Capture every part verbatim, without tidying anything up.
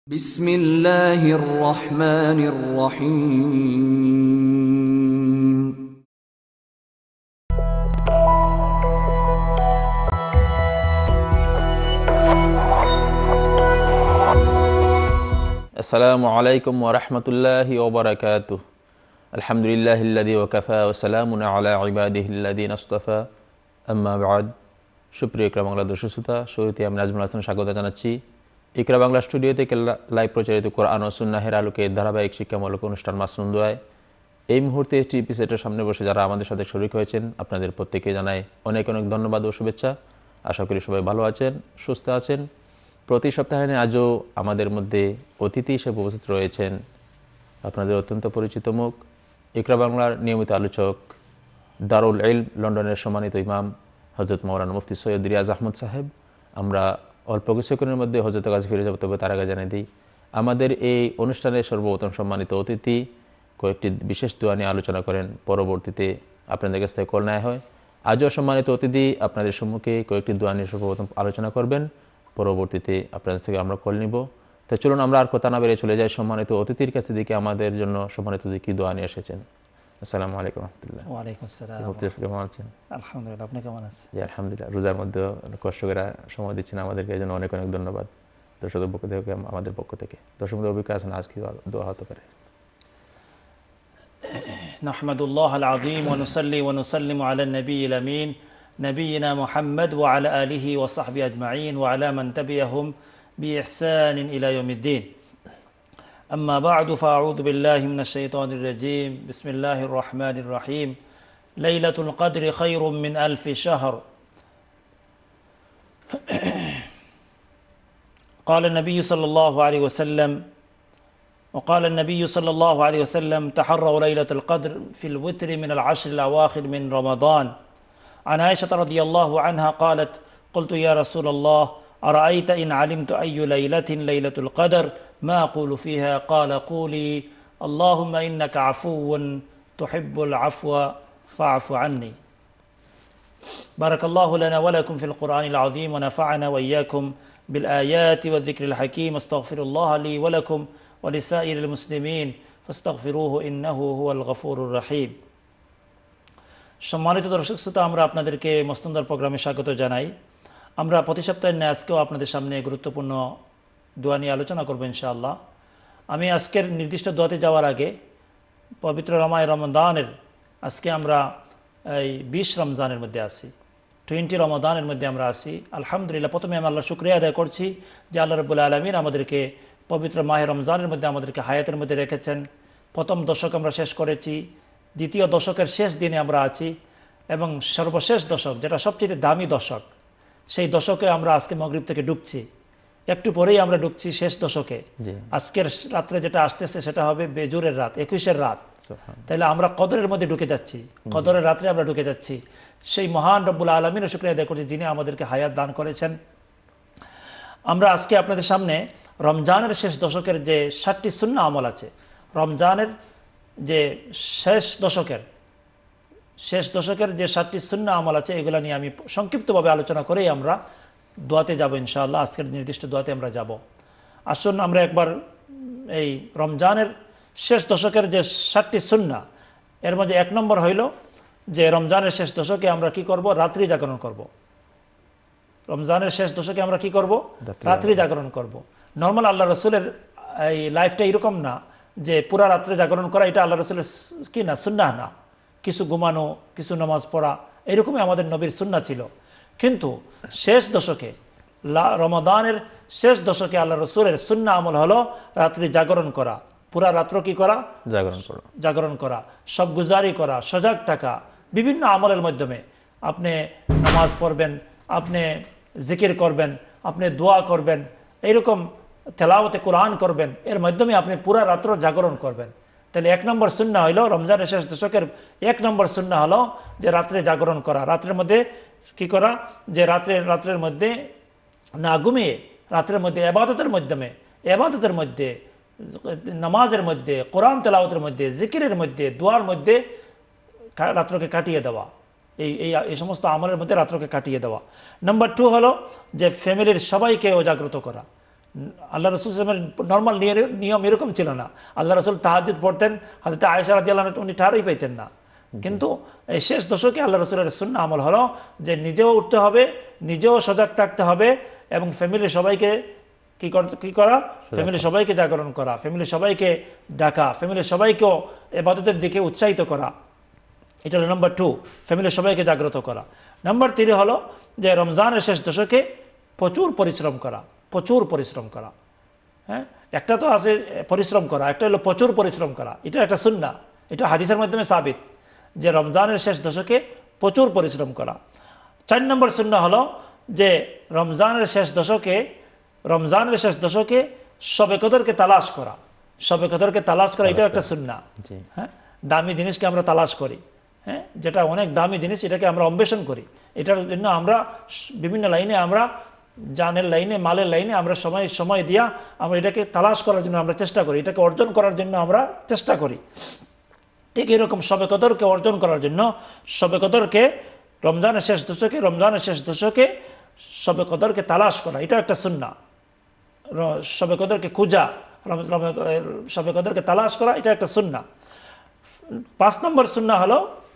বিসমিল্লাহির রহমানির রহিম। আসসালামু আলাইকুম ওয়া রাহমাতুল্লাহি ওয়া বারাকাতুহু। আলহামদুলিল্লাহিল্লাযী ওয়াকাফা ওয়া সালামুন আলা ইবাদিহিল্লাযীনা ইসতাফা, আম্মা বা'দ। সুপ্রিয় ইকরা বাংলা দর্শক শ্রোতা, শুরুতে আমি নাজমুল হাসান স্বাগত জানাচ্ছি ইকরা বাংলা স্টুডিও থেকে লাইভ প্রচারিত কোরআন ও সুন্নাহের আলোকে ধারাবাহিক শিক্ষামূলক অনুষ্ঠান মাসনুন দোয়ায়। এই মুহূর্তে টিভি সেটের সামনে বসে যারা আমাদের সাথে শরীক হয়েছেন, আপনাদের প্রত্যেককে জানাই অনেক অনেক ধন্যবাদ ও শুভেচ্ছা। আশা করি সবাই ভালো আছেন, সুস্থ আছেন। প্রতি সপ্তাহে আজও আমাদের মধ্যে অতিথি হিসেবে উপস্থিত রয়েছেন আপনাদের অত্যন্ত পরিচিত মুখ, ইকরা বাংলার নিয়মিত আলোচক, দারুল ইলম লন্ডনের সম্মানিত ইমাম হযরত মাওলানা মুফতি সৈয়দ রিয়াজ আহমদ সাহেব। আমরা অল্প কিছুক্ষণের মধ্যে হযরতের কাছে ফিরে যাব, তবে তার আগে জানিয়ে দিই আমাদের এই অনুষ্ঠানের সর্বপ্রথম সম্মানিত অতিথি কয়েকটি বিশেষ দোয়া নিয়ে আলোচনা করেন, পরবর্তীতে আপনাদের কাছ থেকে কল নেওয়া হয়। আজও সম্মানিত অতিথি আপনাদের সম্মুখে কয়েকটি দোয়া নিয়ে সর্বপ্রথম আলোচনা করবেন, পরবর্তীতে আপনাদের থেকে আমরা কল নিব। তো চলুন আমরা আর কথা না বেরিয়ে চলে যাই সম্মানিত অতিথির কাছে দিকে। আমাদের জন্য সম্মানিত অতিথি কি দোয়া নিয়ে এসেছেন। আসসালামু আলাইকুম রাহমাতুল্লাহ। ওয়া আলাইকুম আসসালাম। মুফতি সাহেব কেমন আছেন? আলহামদুলিল্লাহ, আপনি কেমন আছেন? জি আলহামদুলিল্লাহ। রোজার মধ্যে কষ্ট করে সময় দিচ্ছেন আমাদেরকে, এই জন্য অনেক অনেক ধন্যবাদ দর্শকদের পক্ষ থেকে, আমাদের পক্ষ থেকে। দর্শকদের অভিজ্ঞতা আছেন, আজকে দোয়া হতে পারে। নাহমাদুল্লাহ আল আযীম ওয়া নুসাল্লি ওয়া নুসাল্লিমু আলা নবিয়িল আমিন নবিয়িনা মুহাম্মদ ওয়া আলা আলিহি ওয়া সাহবিহি আজমাইন ওয়া আলা মান তাবিআহুম বিইহসানিন ইলা ইয়াউমিদ্দিন। আম্মা বা'দু ফাআউযু বিল্লাহি মিনাশ শাইতানির রাজীম। বিসমিল্লাহির রহমানির রহিম। লাইলাতুল কদরি খায়রুম মিন আলফি শাহর। قال النبي صلى الله عليه وسلم وقال النبي صلى الله عليه وسلم تحروا ليلة القدر في الوتر من العشر الأواخر من رمضان. عن عائشة رضي الله عنها قالت قلت يا رسول الله أرأيت إن علمت أي ليلة ليلة القدر ما أقول فيها؟ قال قولي اللهم إنك عفو تحب العفو فاعف عني. بارك الله لنا ولكم في القرآن العظيم ونفعنا وإياكم بالآيات والذكر الحكيم. استغفر الله لي ولكم ولسائر المسلمين فاستغفروه إنه هو الغفور الرحيم. সম্মানিত দর্শক শ্রোতা, আমরা আপনাদেরকে মসনুনদার প্রোগ্রামে স্বাগত জানাই। আমরা প্রতি সপ্তাহের ন্যায় আজকেও আপনাদের সামনে গুরুত্বপূর্ণ দোয়া নিয়ে আলোচনা করব ইনশাআল্লাহ। আমি আজকের নির্দিষ্ট দোয়াতে যাওয়ার আগে পবিত্র রমায় রমজানের আজকে আমরা এই বিশ রমজানের মধ্যে আছি, টোয়েন্টি রমজানের মধ্যে আমরা আছি। আলহামদুলিল্লাহ, প্রথমে আমি আল্লাহর শুকরিয়া আদায় করছি যে আল্লাহ রাব্বুল আলামিন আমাদেরকে পবিত্র মাহে রমজানের মধ্যে আমাদেরকে হায়াতের মধ্যে রেখেছেন। প্রথম দশক আমরা শেষ করেছি, দ্বিতীয় দশকের শেষ দিনে আমরা আছি, এবং সর্বশেষ দশক যেটা সবচেয়ে দামি দশক, সেই দশকে আমরা আজকে মাগরিব থেকে ডুবছি। একটু পরেই আমরা ডুবছি শেষ দশকে। আজকের রাত্রে যেটা আসতেছে সেটা হবে বেজুরের রাত, একুশের রাত। তাহলে আমরা কদরের মধ্যে ঢুকে যাচ্ছি, কদরের রাত্রে আমরা ঢুকে যাচ্ছি। সেই মহান রব্বুল আলামিনের শুকরিয়া আদায় করছি যিনি আমাদেরকে হায়াত দান করেছেন। আমরা আজকে আপনাদের সামনে রমজানের শেষ দশকের যে ষাটটি সুন্নাহ আমল আছে, রমজানের যে শেষ দশকের শেষ দশকের যে ষাটটি সুন্নাহ আমল আছে, এগুলো নিয়ে আমি সংক্ষিপ্তভাবে আলোচনা করেই আমরা দোয়াতে যাব ইনশাআল্লাহ। আজকের নির্দিষ্ট দোয়াতে আমরা যাব। আসুন আমরা একবার এই রমজানের শেষ দশকের যে ষাটটি সুন্নাহ, এর মধ্যে এক নম্বর হইল যে রমজানের শেষ দশকে আমরা কি করব? রাত্রি জাগরণ করব। রমজানের শেষ দশকে আমরা কি করব? রাত্রি জাগরণ করব। নর্মাল আল্লাহ রসুলের এই লাইফটা এরকম না যে পুরা রাত্রে জাগরণ করা, এটা আল্লাহ রসুলের কি না, সুন্নাহ না। কিছু ঘুমানো, কিছু নামাজ পড়া, এরকমই আমাদের নবীর সুন্নাহ ছিল। কিন্তু শেষ দশকে, রমাদানের শেষ দশকে আল্লাহ রসুলের সুন্নাহ আমল হলো রাত্রি জাগরণ করা, পুরা রাত্র কি করা? জাগরণ করা। জাগরণ করা, সব গুজারি করা, সজাগ থাকা, বিভিন্ন আমলের মাধ্যমে আপনি নামাজ পড়বেন, আপনি জিকির করবেন, আপনি দোয়া করবেন, এইরকম তেলাওয়াতে কোরআন করবেন, এর মাধ্যমে আপনি পুরা রাত্র জাগরণ করবেন। তাহলে এক নম্বর সুন্নাহ হলো রমজানের শেষ দশকের এক নম্বর সুন্নাহ হলো যে রাত্রে জাগরণ করা, রাত্রের মধ্যে কি করা? যে রাত্রে রাত্রের মধ্যে না ঘুমিয়ে রাত্রের মধ্যে ইবাদতের মাধ্যমে, ইবাদতের মধ্যে, নামাজের মধ্যে, কোরআন তেলাওয়াতের মধ্যে, জিকিরের মধ্যে, দোয়ার মধ্যে রাত্রকে কাটিয়ে দেওয়া। এই এই সমস্ত আমলের মধ্যে রাত্রকে কাটিয়ে দেওয়া। নাম্বার টু হলো যে ফ্যামিলির সবাইকে জাগ্রত করা, আল্লাহ রাসূল সাল্লাল্লাহু আলাইহি ওয়াসাল্লামের নর্মাল নিয়ম এরকম ছিল না। আল্লাহ রাসূল তাহাজ্জুদ পড়তেন, হযরত আয়েশা রাদিয়াল্লাহু আনহা উনি ঠাড়ই পাইতেন না। কিন্তু এই শেষ দশকে আল্লাহ রাসূলের সুন্নাহ আমল হলো যে নিজেও উঠতে হবে, নিজেও সজাগ থাকতে হবে এবং ফ্যামিলির সবাইকে কি কি করা, ফ্যামিলির সবাইকে জাগরণ করা, ফ্যামিলির সবাইকে ডাকা, ফ্যামিলির সবাইকেও ইবাদতের দিকে উৎসাহিত করা। এটা হলো নাম্বার টু, ফ্যামিলির সবাইকে জাগ্রত করা। নাম্বার থ্রি হলো যে রমজানের শেষ দশকে প্রচুর পরিশ্রম করা, প্রচুর পরিশ্রম করা। হ্যাঁ, একটা তো আছে পরিশ্রম করা, একটা হলো প্রচুর পরিশ্রম করা। এটা একটা সুন্নাহ, এটা হাদিসের মাধ্যমে সাবিত যে রমজানের শেষ দশকে প্রচুর পরিশ্রম করা। চার নম্বর সুন্নাহ হলো যে রমজানের শেষ দশকে রমজানের শেষ দশকে শবে কদরকে তালাশ করা, শবে কদরকে তালাশ করা, এটা একটা সুন্নাহ। হ্যাঁ, দামি জিনিসকে আমরা তালাশ করি, হ্যাঁ, যেটা অনেক দামি জিনিস এটাকে আমরা অন্বেষণ করি। এটার জন্য আমরা বিভিন্ন লাইনে, আমরা জানের লাইনে, মালের লাইনে আমরা সময় সময় দিয়া আমরা এটাকে তালাশ করার জন্য আমরা চেষ্টা করি, এটাকে অর্জন করার জন্য আমরা চেষ্টা করি। ঠিক এরকম শবে কদরকে অর্জন করার জন্য শবে কদরকে রমজানের শেষ দশকে রমজানের শেষ দশকে শবে কদরকে তালাশ করা, এটা একটা সুন্নাহ। শবে কদরকে খুঁজা, শবে কদরকে তালাশ করা, এটা একটা সুন্নাহ। পাঁচ নম্বর সুন্নাহ হলো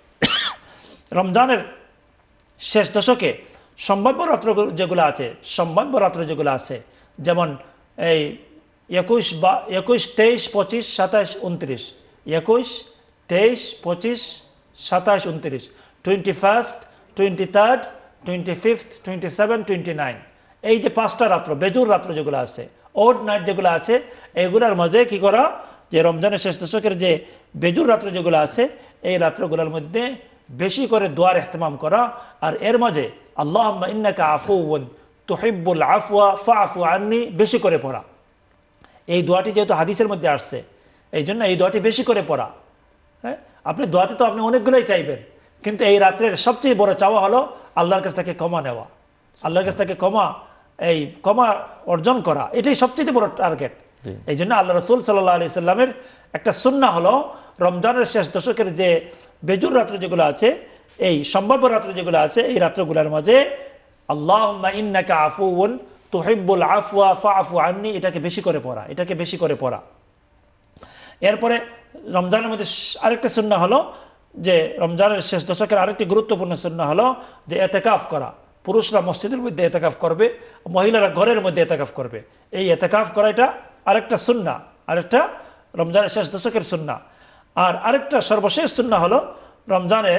রমজানের শেষ দশকে সম্ভাব্য রাত্র যেগুলো আছে, সম্ভাব্য রাত্র যেগুলো আছে, যেমন এই একুশ বা একুশ তেইশ পঁচিশ সাতাশ উনত্রিশ, একুশ তেইশ পঁচিশ সাতাশ উনত্রিশ, twenty first twenty third twenty fifth twenty seven twenty nine, এই যে পাঁচটা রাত্র, বেজুর রাত্র যেগুলো আছে, ওড নাইট যেগুলো আছে, এগুলার মাঝে কি করা, যে রমজানের শেষ দশকের যে বেজুর রাত্র যেগুলো আছে এই রাত্রগুলোর মধ্যে বেশি করে দোয়ার ইহতিমাম করা। আর এর মাঝে আল্লাহুম্মা ইন্নাকা আফুউন তুহিব্বুল আফওয়া ফাআফু আন্নি বেশি করে পড়া। এই দোয়াটি যেহেতু হাদিসের মধ্যে আসছে, এই জন্য এই দোয়াটি বেশি করে পড়া। হ্যাঁ, আপনি দোয়াতে তো আপনি অনেকগুলোই চাইবেন, কিন্তু এই রাত্রের সবচেয়ে বড় চাওয়া হলো আল্লাহর কাছ থেকে ক্ষমা নেওয়া, আল্লাহর কাছ থেকে ক্ষমা, এই ক্ষমা অর্জন করা, এটাই সবচেয়ে বড় টার্গেট। এই জন্য আল্লাহ রাসূল সাল্লাল্লাহু আলাইহি সাল্লামের একটা সুন্নাহ হলো রমজানের শেষ দশকের যে বেজুর রাত্র যেগুলো আছে, এই সম্ভাব্য রাত্র যেগুলো আছে, এই রাত্রগুলোর মাঝে আল্লাহুম্মা ইন্নাকা আফুউন তুহিব্বুল আফওয়া ফাআফু আন্নি, এটাকে বেশি করে পড়া, এটাকে বেশি করে পড়া। এরপরে রমজানের মধ্যে আরেকটা সুন্নাহ হলো যে রমজানের শেষ দশকের আরেকটি গুরুত্বপূর্ণ সুন্নাহ হলো যে ইতিকাফ করা। পুরুষরা মসজিদের মধ্যে ইতিকাফ করবে, মহিলারা ঘরের মধ্যে ইতিকাফ করবে। এই ইতিকাফ করা এটা আরেকটা সুন্নাহ, আরেকটা রমজানের শেষ দশকের সুন্নাহ। আর আরেকটা সর্বশেষ সুন্নাহ হলো রমজানের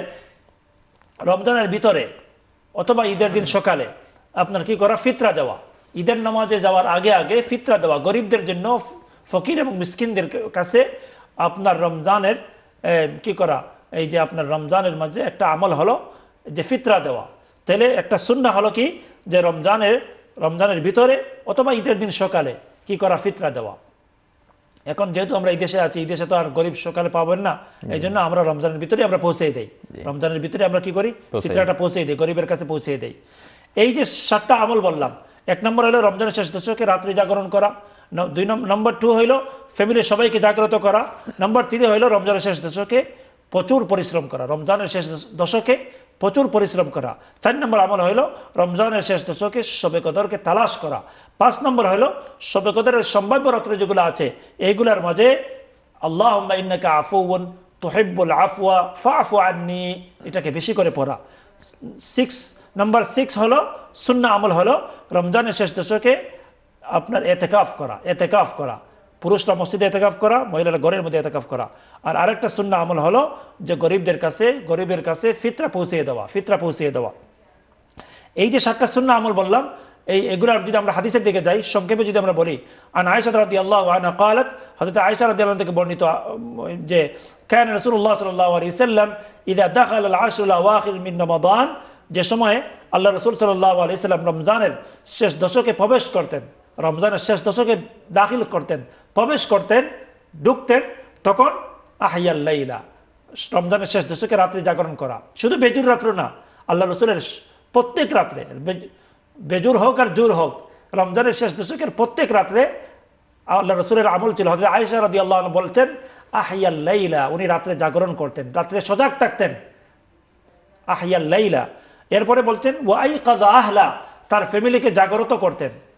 রমজানের ভিতরে অথবা ঈদের দিন সকালে আপনার কি করা, ফিতরা দেওয়া। ঈদের নামাজে যাওয়ার আগে আগে ফিতরা দেওয়া, গরিবদের জন্য, ফকির এবং মিসকিনদের কাছে আপনার রমজানের কি করা, এই যে আপনার রমজানের মাঝে একটা আমল হলো যে ফিতরা দেওয়া। তাহলে একটা সুন্নাহ হলো কি, যে রমজানের রমজানের ভিতরে অথবা ঈদের দিন সকালে কি করা, ফিতরা দেওয়া। এখন যেহেতু আমরা এই দেশে আছি, এই দেশে তো আর গরিব সকালে পাবেন না, এই জন্য আমরা রমজানের ভিতরে আমরা পৌঁছে দেই, রমজানের ভিতরে আমরা কি করি, ফিতরাটা পৌঁছে দেই, গরিবের কাছে পৌঁছে দেই। এই যে সাতটা আমল বললাম, এক নম্বর হলো রমজানের শেষ দশকে রাত্রি জাগরণ করা, দুই নম্বর টু হইল ফ্যামিলির সবাইকে জাগ্রত করা, নম্বর থ্রি হইল রমজানের শেষ দশকে প্রচুর পরিশ্রম করা, রমজানের শেষ দশকে প্রচুর পরিশ্রম করা। চার নম্বর আমল হইল রমজানের শেষ দশকে শবে কদরকে তালাশ করা। পাঁচ নম্বর হইল শবে কদরের সম্ভাব্য রাত্র যেগুলো আছে এইগুলার মাঝে আল্লাহুম্মা ইন্নাকা আফুউন তুহিব্বুল আফওয়া ফাআফু আন্নি, এটাকে বেশি করে পড়া। সিক্স নাম্বার সিক্স হলো সুন্নাহ আমল হলো রমজানের শেষ দশকে আপনার ইতিকাফ করা, ইতিকাফ করা, পুরুষরা মসজিদে ইতিকাফ করা, মহিলারা ঘরের মধ্যে ইতিকাফ করা। আর আরেকটা সুন্নাহ আমল হলো যে গরিবদের কাছে গরিবের কাছে ফিতরা পৌঁছিয়ে দেওয়া, ফিতরা পৌঁছিয়ে দেওয়া। এই যে সাতটা সুন্নাহ আমল বললাম, এই এগুলার যদি আমরা হাদিসের দিকে যাই, সংক্ষেপে যদি আমরা বলি, আন আয়েশা রাদিয়াল্লাহু আনহা قالت, হযরত আয়েশা রাদিয়াল্লাহু আনহা থেকে বর্ণিত যে কান রাসূলুল্লাহ সাল্লাল্লাহু আলাইহি ওয়াসাল্লাম ইযা দাখালা আল-আশর আল-আওয়াখির মিন রমাদান, যে সময়ে আল্লাহ রাসূল সাল্লাল্লাহু আলাইহি ওয়াসাল্লাম রমজানের শেষ দশকে প্রবেশ করতেন, রমজানের শেষ দশকে দাখিল করতেন, প্রবেশ করতেন, ঢুকতেন, তখন আহিয়াল লাইলা, রমজানের শেষ দশকে রাত্রি জাগরণ করা। শুধু বেজুর রাত্র না, আল্লাহ রাসূলের প্রত্যেক রাত্রে, বেজুর হোক আর জোর হোক, রমজানের শেষ দশকের প্রত্যেক রাত্রে আল্লাহ রাসূলের আমল ছিল। হযরত আয়েশা রাদিয়াল্লাহু আনহা বলছেন আহিয়াল লাইলা, উনি রাত্রে জাগরণ করতেন, রাত্রে সজাগ থাকতেন, আহিয়াল লাইলা। এরপরে বলছেন ওয়া আইকাযা আহলা, তার ফ্যামিলিকে জাগরত করতেন,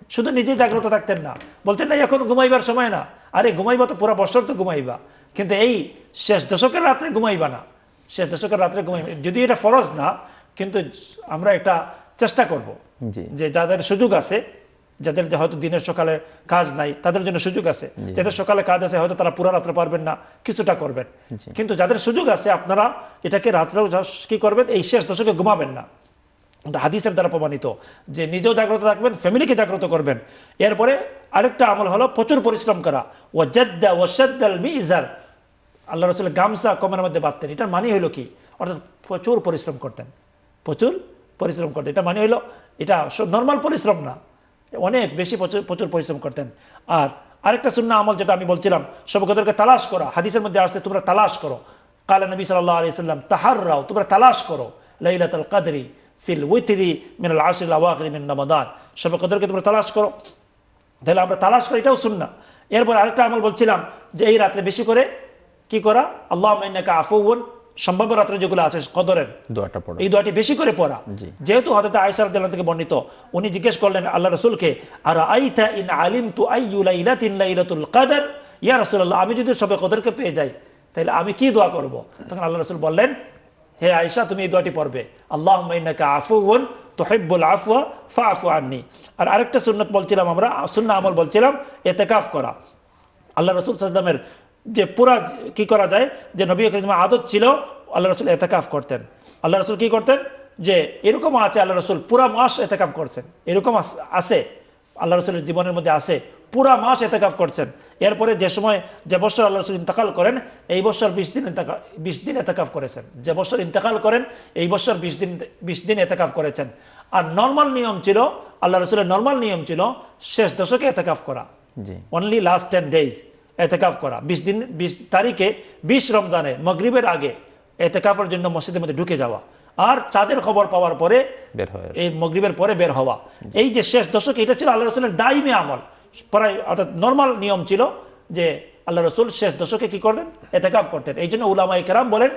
শুধু নিজেই জাগ্রত থাকতেন না, বলছেন না এখন ঘুমাইবার সময় না, আরে ঘুমাইবা তো পুরো বছর তো ঘুমাইবা, কিন্তু এই শেষ দশকের রাত্রে ঘুমাইবা না, শেষ দশকের রাত্রে ঘুমাইবা। যদি এটা ফরজ না, কিন্তু আমরা একটা চেষ্টা করব যে যাদের সুযোগ আছে, যাদের হয়তো দিনের সকালে কাজ নাই তাদের জন্য সুযোগ আছে, যাদের সকালে কাজ আছে হয়তো তারা পুরো রাত্রে পারবেন না, কিছুটা করবেন, কিন্তু যাদের সুযোগ আছে আপনারা এটাকে রাত্রেও কি করবেন, এই শেষ দশকে ঘুমাবেন না। হাদিসের দ্বারা প্রমাণিত যে নিজেও জাগ্রত থাকবেন, ফ্যামিলিকে জাগ্রত করবেন। এরপরে আরেকটা আমল হলো প্রচুর পরিশ্রম করা। ওয়াজাদ্দা ওয়াশাদ্দাল মিজার, আল্লাহ রাসূল গামছা কমের মধ্যে বাঁধতেন। এটার মানে হলো কি, অর্থাৎ প্রচুর পরিশ্রম করতেন, প্রচুর পরিশ্রম করতেন। এটা মানে হলো এটা নর্মাল পরিশ্রম না, অনেক বেশি প্রচুর পরিশ্রম করতেন। আর আরেকটা সুন্নাহ আমল যেটা আমি বলছিলাম, শবে কদরকে তালাশ করা। হাদিসের মধ্যে আসছে তোমরা তালাশ করো, কালা নবী সাল্লাল্লাহু আলাইহি সাল্লাম তাহাররাও, তোমরা তালাশ করো লাইলাতুল কদরি ফিল উইতরি মিনাল আশরিল আওয়াখির মিন রমাদান, শবে কদরকে তোমরা তালাশ করো। তাহলে আমরা তালাশ করি, এটাও সুন্নাহ। এরপর আরেকটা আমল বলছিলাম যে এই রাতে বেশি করে কি করা, আল্লাহুম্মা ইন্নাকা আফুউন, সম্ভাব্য রাত্রে যেগুলো আছে কদরের দোয়াটা পড়া, এই দোয়াটি বেশি করে পড়া। যেহেতু হযরত আয়েশা রাদিয়াল্লাহু থেকে বর্ণিত, উনি জিজ্ঞেস করলেন আল্লাহ রাসূলকে, আর আইতা ইন আলিমতু আইয়ু লাইলাতিন লাইলাতুল কদর, ইয়া রাসূলুল্লাহ, আমি যদি শবে কদরকে পেয়ে যাই তাহলে আমি কি দোয়া করব? তখন আল্লাহ রাসূল বললেন, হে আয়েশা তুমি এই দোয়াটি পড়বে, আল্লাহুম্মা ইন্নাকা আফুউন তুহিব্বুল আফওয়া ফাআফু আন্নি। আর আরেকটা সুন্নাত বলছিলাম আমরা, সুন্নাহ আমল বলছিলাম ইতিকাফ করা। আল্লাহ রাসূল সাল্লাল্লাহু আলাইহি ওয়াসাল্লামের যে পুরা কি করা যায়, যে নবী করিমের আদত ছিল আল্লাহ রাসূল ইতিকাফ করতেন। আল্লাহ রাসূল কি করতেন, যে এরকম আছে আল্লাহ রাসূল পুরা মাস ইতিকাফ করছেন, এরকম আছে আল্লাহ রাসূলের জীবনের মধ্যে আছে, পুরা মাস ইতিকাফ করছেন। এরপরে যে সময় যে বছর আল্লাহ রাসূল ইন্তেকাল করেন, এই বছর বিশ দিন বিশ দিন ইতিকাফ করেছেন। যে বছর ইন্তেকাল করেন এই বছর বিশ দিন বিশ দিন ইতিকাফ করেছেন। আর নরমাল নিয়ম ছিল, আল্লাহ রাসূলের নরমাল নিয়ম ছিল শেষ দশকে ইতিকাফ করা, অনলি লাস্ট টেন ডেজ ইতিকাফ করা। বিশ দিন বিশ তারিখে বিশ রমজানে মাগরিবের আগে ইতিকাফের জন্য মসজিদের মধ্যে ঢুকে যাওয়া, আর চাঁদের খবর পাওয়ার পরে বের হওয়া, এই মাগরিবের পরে বের হওয়া। এই যে শেষ দশকে, এটা ছিল আল্লাহ রাসূলের দাইমি আমল, প্রায় অর্থাৎ নরমাল নিয়ম ছিল যে আল্লাহ রাসূল শেষ দশকে কি করতেন, ইতিকাফ করতেন। এই জন্য উলামায়ে কেরাম বলেন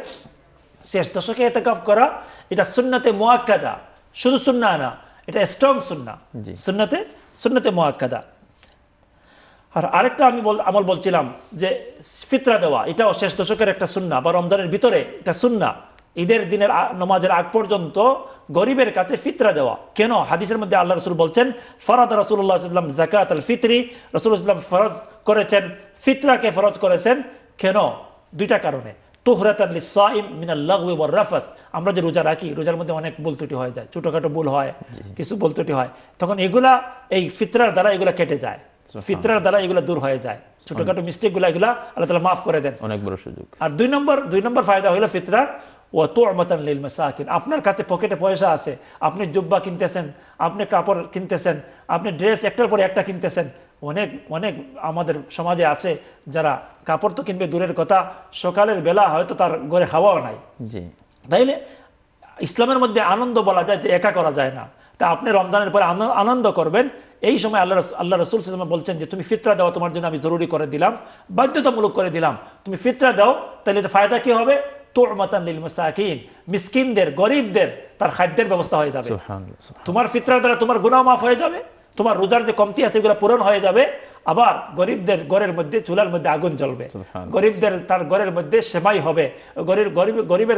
শেষ দশকে ইতিকাফ করা এটা সুন্নতে মুআক্কাদা, শুধু সুন্নাহ না, এটা স্ট্রং সুন্নাহ, সুন্নতে সুন্নতে মুআক্কাদা। আর আরেকটা আমি আমল বলছিলাম যে ফিতরা দেওয়া, এটাও শেষ দশকের একটা সুন্নাহ, বা রমজানের ভিতরে এটা সুন্নাহ। ঈদের দিনের নামাজের আগ পর্যন্ত গরিবের কাছে ফিতরা দেওয়া। কেন? হাদিসের মধ্যে আল্লাহ রাসূল বলছেন, ফরাদ রাসূলুল্লাহ সাল্লাল্লাহু আলাইহি ওয়াসাল্লাম যাকাতুল ফিতরি, রাসূলুল্লাহ সাল্লাল্লাহু আলাইহি ওয়াসাল্লাম ফরজ করেছেন, ফিতরাকে ফরজ করেছেন। কেন? দুইটা কারণে। তুহরাতান লিস-সাইম মিনাল লাগওয়ি ওয়ার রাফাত, আমরা যে রোজা রাখি, রোজার মধ্যে অনেক ভুল ত্রুটি হয়ে যায়, ছোটখাটো ভুল হয়, কিছু ভুল ত্রুটি হয়, তখন এগুলা এই ফিতরার দ্বারা এগুলা কেটে যায়, ফিতরার দ্বারা এগুলো দূর হয়ে যায়, ছোটখাটো মিস্টেক গুলা এগুলা আল্লাহ তাআলা মাফ করে দেন, অনেক বড় সুযোগ। আর দুই নম্বর দুই নম্বর ফায়দা হলো ফিতরার ওয়া তু'মাতান লিল মাসাকিন, আপনার কাছে পকেটে পয়সা আছে, আপনি জুব্বা কিনতেছেন, আপনি কাপড় কিনতেছেন, আপনি ড্রেস একটার পর একটা কিনতেছেন। অনেক অনেক আমাদের সমাজে আছে যারা কাপড় তো কিনবে দূরের কথা, সকালের বেলা হয়তো তার ঘরে খাওয়াও নাই। তাইলে ইসলামের মধ্যে আনন্দ বলা যায় যে একা করা যায় না, তা আপনি রমজানের পরে আনন্দ করবেন। এই সময় আল্লাহ আল্লাহ রাসূল সাল্লাল্লাহু আলাইহি ওয়াসাল্লাম বলছেন যে তুমি ফিতরা দাও, তোমার জন্য আমি জরুরি করে দিলাম, বাধ্যতামূলক করে দিলাম, তুমি ফিতরা দাও। তাহলে এর ফায়দা কি হবে? তু'মাতান লিল মাসাকিন, মিসকিনদের, গরিবদের তার খাদ্যের ব্যবস্থা হয়ে যাবে। তোমার ফিতরার দ্বারা তোমার গুনাহ মাফ হয়ে যাবে, তোমার রোজার যে কমতি আছে এগুলো পূরণ হয়ে যাবে, আবার গরিবদের ঘরের মধ্যে চুলার মধ্যে আগুন জ্বলবে, গরিবদের তার ঘরের মধ্যে সেমাই হবে, গরিব গরিব গরিবের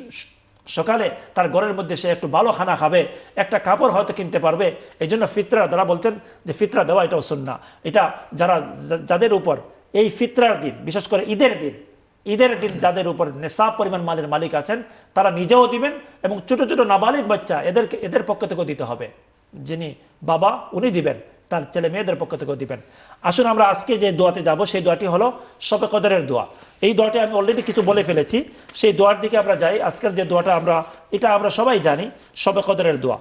সকালে তার ঘরের মধ্যে সে একটু ভালো খানা খাবে, একটা কাপড় হয়তো কিনতে পারবে। এই জন্য ফিতরা দ্বারা বলছেন যে ফিতরা দেওয়া এটাও সুন্নাহ। এটা যারা যাদের উপর এই ফিতরার দিন, বিশেষ করে ঈদের দিন, ঈদের দিন যাদের উপর নেশাব পরিমাণ মালের মালিক আছেন তারা নিজেও দিবেন, এবং ছোট ছোট নাবালিগ বাচ্চা এদেরকে এদের পক্ষ থেকেও দিতে হবে, যিনি বাবা উনি দিবেন, তার ছেলে মেয়েদের পক্ষ থেকেও দিবেন। আসুন আমরা আজকে যে দোয়াতে যাব সেই দোয়াটি হলো শবে কদরের দোয়া। এই দোয়াটি আমি অলরেডি কিছু বলে ফেলেছি, সেই দোয়ার দিকে আমরা যাই। আজকের যে দোয়াটা আমরা, এটা আমরা সবাই জানি, শবে কদরের দোয়া।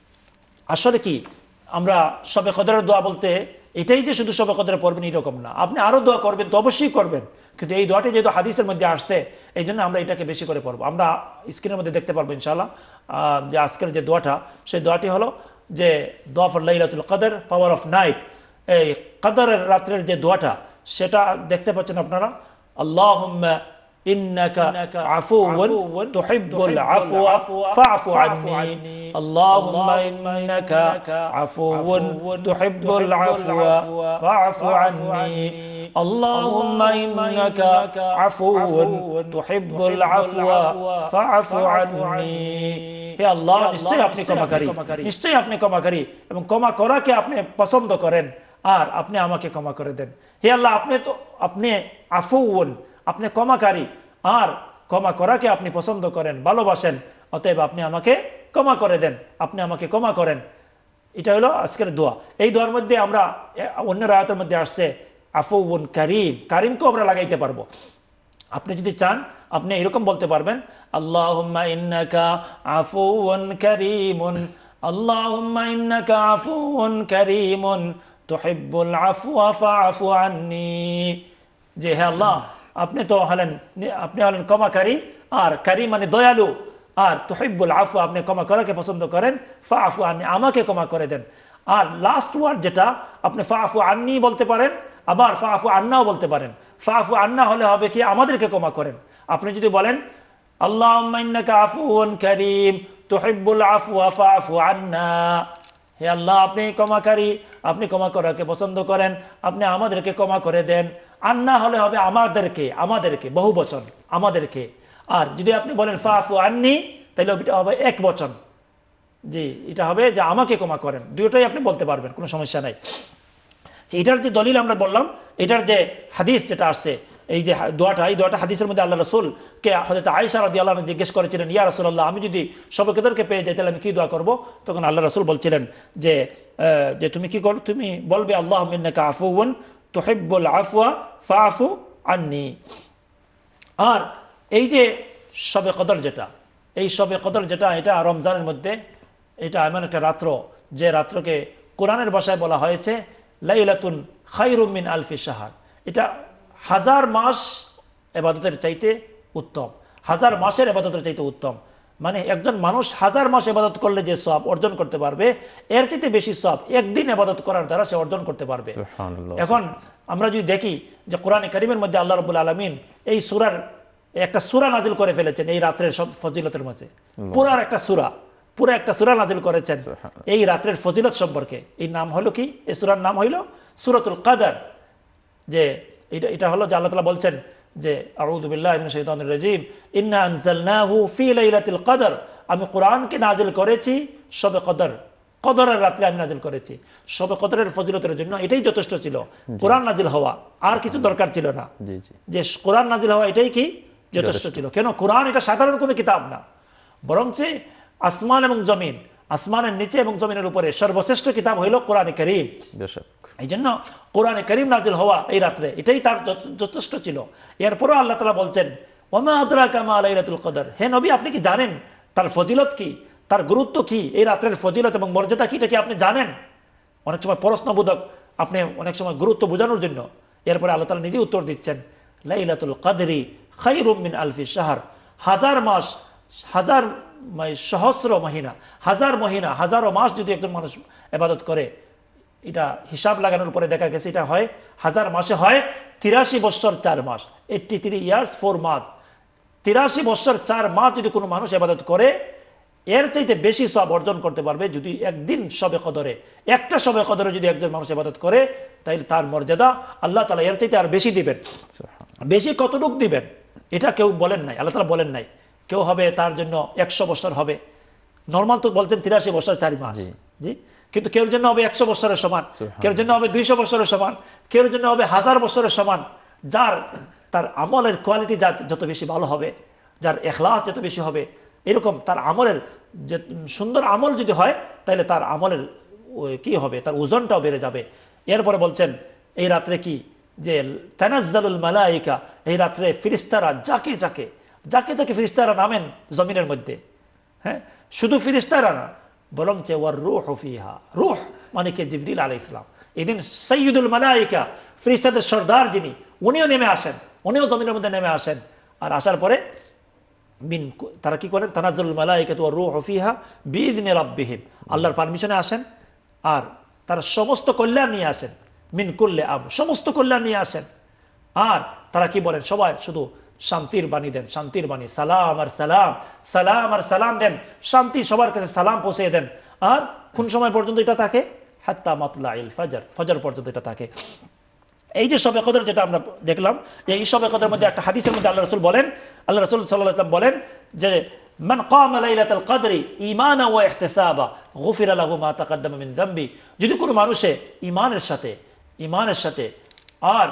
আসলে কি, আমরা শবে কদরের দোয়া বলতে এটাই যে শুধু শবে কদরে পড়বেন এরকম না, আপনি আরো দোয়া করবেন তো অবশ্যই করবেন, কিন্তু এই দোয়াটি যেহেতু হাদিসের মধ্যে আসছে এই জন্য আমরা এটাকে বেশি করে পড়বো। আমরা স্ক্রিনের মধ্যে দেখতে পারবো ইনশাআল্লাহ যে আজকের যে দোয়াটা, সেই দোয়াটি হলো যে দোয়া ফর লাইলাতুল কদর, পাওয়ার অফ নাইট, এই কদরের রাত্রের যে দোয়াটা সেটা দেখতে পাচ্ছেন আপনারা। আল্লাহুম্মা ইন্নাকা আফুউন তুহিব্বুল আফওয়া ফা'ফু আন্নী আল্লাহুম্মা ইন্নাকা আফুউন তুহিব্বুল আফওয়া ফা'ফু আন্নী আল্লাহুম্মা ইন্নাকা আফুউন তুহিব্বুল আফওয়া ফা'ফু আন্নী। হে আল্লাহ, নিশ্চয়ই আপনি ক্ষমাকারী, নিশ্চয়ই আপনি ক্ষমাকারী এবং ক্ষমা করাকে আপনি পছন্দ করেন, আর আপনি আমাকে ক্ষমা করে দেন। হে আল্লাহ, আপনি তো আপনি আফুউন, আপনি ক্ষমাকারী, আর ক্ষমা করাকে আপনি পছন্দ করেন, ভালোবাসেন, অতএব আপনি আমাকে ক্ষমা করে দেন, আপনি আমাকে ক্ষমা করেন। এটা হলো আজকের দোয়া। এই দোয়ার মধ্যে আমরা অন্য আয়াতের মধ্যে আসছে আফুউন কারীম, কারীমকেও আমরা লাগাইতে পারবো। আপনি যদি চান আপনি এরকম বলতে পারবেন, আল্লাহুম্মা ইন্নাকা আফুউন কারীমুন, আল্লাহুম্মা ইন্নাকা আফুউন কারীমুন তুহিব্বুল আফওয়া ফা'ফু আন্নী। যে হে আল্লাহ, আপনি তো হলেন আপনি হলেন ক্ষমাকারী, আর কারীম মানে দয়ালু, আর তুহিব্বুল আফওয়া আপনি ক্ষমা করাকে পছন্দ করেন, ফা'ফু আন্নী আমাকে ক্ষমা করে দেন। আর লাস্ট ওয়ার্ড যেটা, আপনি ফা'ফু আন্নী বলতে পারেন, আবার ফা'ফু আন্নাও বলতে পারেন। ফা'ফু আন্না হলে হবে কি আমাদেরকে ক্ষমা করেন। আপনি যদি বলেন আল্লাহুম্মা ইন্নাকা আফুউন কারীম তুহিব্বুল আফওয়া ফা'ফু আন্না, হে আল্লাহ আপনি ক্ষমাকারী, আপনি ক্ষমা করাকে পছন্দ করেন, আপনি আমাদেরকে ক্ষমা করে দেন। আন্না হলে হবে আমাদেরকে, আমাদেরকে বহু বচন, আমাদেরকে। আর যদি আপনি বলেন ফা'ফু আন্নী, তাহলে এটা হবে এক বচন, জি এটা হবে যে আমাকে ক্ষমা করেন। দুটোই আপনি বলতে পারবেন, কোনো সমস্যা নাই। এটার যে দলিল আমরা বললাম, এটার যে হাদিস যেটা আসছে, এই যে দোয়াটা, এই দোয়াটা হাদিসের মধ্যে আল্লাহ রাসূলকে হযরত আয়েশা রাদিয়াল্লাহু আনহা জিজ্ঞেস করেছিলেন, ইয়া রাসূলুল্লাহ, আমি যদি সবে কদরকে পেয়ে যাই তাহলে আমি কি দোয়া করব? তখন আল্লাহ রাসূল বলছিলেন যে যে তুমি কি করো, তুমি বলবে আল্লাহুম্মা ইন্নাকা আফুউন তুহিব্বুল আফওয়া ফা'ফু আন্নী। আর এই যে সবে কদর যেটা, এই সবে কদর যেটা, এটা রমজানের মধ্যে, এটা এমন একটা রাত্র যে রাত্রকে কোরআনের ভাষায় বলা হয়েছে লাইলাতুন খায়রুম মিন আলফি শাহর। এটা হাজার মাস ইবাদতের চাইতে উত্তম, হাজার মাসের ইবাদতের চাইতে উত্তম। মানে একজন মানুষ হাজার মাস ইবাদত করলে যে সওয়াব অর্জন করতে পারবে, এর চাইতে বেশি সওয়াব একদিন ইবাদত করার দ্বারা সে অর্জন করতে পারবে। এখন আমরা যদি দেখি যে কোরআনে কারীমের মধ্যে আল্লাহ রাব্বুল আলামিন এই সূরার একটা সূরা নাজিল করে ফেলেছেন এই রাত্রের সব ফজিলতের মাঝে, পুরার একটা সূরা, পুরো একটা সূরা নাজিল করেছেন এই রাত্রের ফজিলত সম্পর্কে। এই নাম হলো কি, এই সূরার নাম হইল সূরাতুল কদর। যে এটা এটা হলো যে আল্লাহ তাআলা বলছেন যে আউযু বিল্লাহি মিনাশ শাইতানির রাজীম, ইন্না আনজালনাহু ফি লাইলাতিল কদর, আমি কোরআনকে নাজিল করেছি শবে কদর, কদরের রাতে আমি নাজিল করেছি। শবে কদরের ফজিলতের জন্য এটাই যথেষ্ট ছিল, কোরআন নাজিল হওয়া, আর কিছু দরকার ছিল না। যে কোরআন নাজিল হওয়া এটাই কি যথেষ্ট ছিল। কেন? কোরআন এটা সাধারণ কোনো কিতাব না, বরঞ্চ আসমান এবং জমিন, আসমানের নিচে এবং জমিনের উপরে সর্বশ্রেষ্ঠ কিতাব হইল কোরআনে কারীম। এই জন্য কোরআনে কারীম নাজিল হওয়া এই রাত্রে এটাই তার যথেষ্ট ছিল। এরপরও আল্লাহ তাআলা বলছেন ওমা আদরাকা মা লাইলাতুল কদর, হে নবী আপনি কি জানেন তার ফজিলত কি, তার গুরুত্ব কি, এই রাত্রের ফজিলত এবং মর্যাদা কি, এটা কি আপনি জানেন? অনেক সময় প্রশ্নবোধক, আপনি অনেক সময় গুরুত্ব বোঝানোর জন্য। এরপরে আল্লাহ তাআলা নিজে উত্তর দিচ্ছেন লাইলাতুল কদরি খায়রুম মিন আলফি শাহর, হাজার মাস, হাজার সহস্র মহিনা, হাজার মহিনা, হাজারো মাস যদি একজন মানুষ ইবাদত করে, এটা হিসাব লাগানোর পরে দেখা গেছে এটা হয় হাজার মাসে হয় তিরাশি বছর চার মাস, eighty three years four month. তিরাশি বছর চার মাস যদি কোনো মানুষ ইবাদত করে, এর চাইতে বেশি সওয়াব অর্জন করতে পারবে যদি একদিন শবে কদরে, একটা শবে কদরে যদি একজন মানুষ ইবাদত করে, তাহলে তার মর্যাদা আল্লাহ তাআলা এর চাইতে আর বেশি দিবেন। বেশি কতটুক দিবেন এটা কেউ বলেন নাই, আল্লাহ তাআলা বলেন নাই। কেউ হবে তার জন্য একশো বছর হবে, নর্মাল তো বলতেন তিরাশি বছর চার মাস, জি, কিন্তু কেউ জন্য হবে একশো বছরের সমান, কেউ জন্য হবে দুইশো বছরের সমান, কেউ জন্য হবে হাজার বছরের সমান। যার তার আমলের কোয়ালিটি যত বেশি ভালো হবে, যার ইখলাস যত বেশি হবে, এরকম তার আমলের যে সুন্দর আমল যদি হয়, তাহলে তার আমলের কি হবে, তার ওজনটাও বেড়ে যাবে। এরপরে বলছেন এই রাত্রে কি যে তানাজ্জালুল মালায়েকা, এই রাত্রে ফেরেশতারা যাকে যাকে যাকে যাকে ফেরেশতারা নামেন জমিনের মধ্যে। হ্যাঁ, শুধু ফেরেশতারা না, বরং যে ওয়ার রূহ ফিহা, রূহ মানে কি জিবরিল আলাইহিস সালাম। এদিন সাইয়্যিদুল মালায়েকা, ফেরেশতাদের সর্দার যিনি, উনিও নেমে আসেন, উনিও জমিনের মধ্যে নেমে আসেন। আর আসার পরে মিন তারা কি করেন, তানাজ্জালুল মালায়েকাতু ওয়ার রূহু ফিহা বিইذনি রাব্বিহিম, আল্লাহর পারমিশনে আসেন। আর তারা সমস্ত কল্যাণ নিয়ে আসেন, মিন কুল্লি আমর, সমস্ত কল্যাণ নিয়ে আসেন। আর তারা কি বলেন, সবাই শুধু শান্তির বাণী দেন, শান্তির বাণী, সালাম আর সালাম, সালাম আর সালাম দেন, শান্তি সবার কাছে সালাম পৌঁছে দেন। আর কোন সময় পর্যন্ত এটা থাকে? হাত্তা মাতলাইল ফজর, ফজর পর্যন্ত এটা থাকে। এই যে শবে কদর যেটা আমরা দেখলাম, এই শবে কদরের মধ্যে একটা হাদিসের মধ্যে আল্লাহ রাসূল বলেন, আল্লাহ রাসূল সাল্লাল্লাহু আলাইহি ওয়াসাল্লাম বলেন যে মান কামা লাইলাতুল কদরি ঈমানান ওয়া ইহতিসাবা গুফিরা লাহু মা তাকাদ্দামা মিন যামবি। যদি কোনো মানুষে ঈমানের সাথে ঈমানের সাথে আর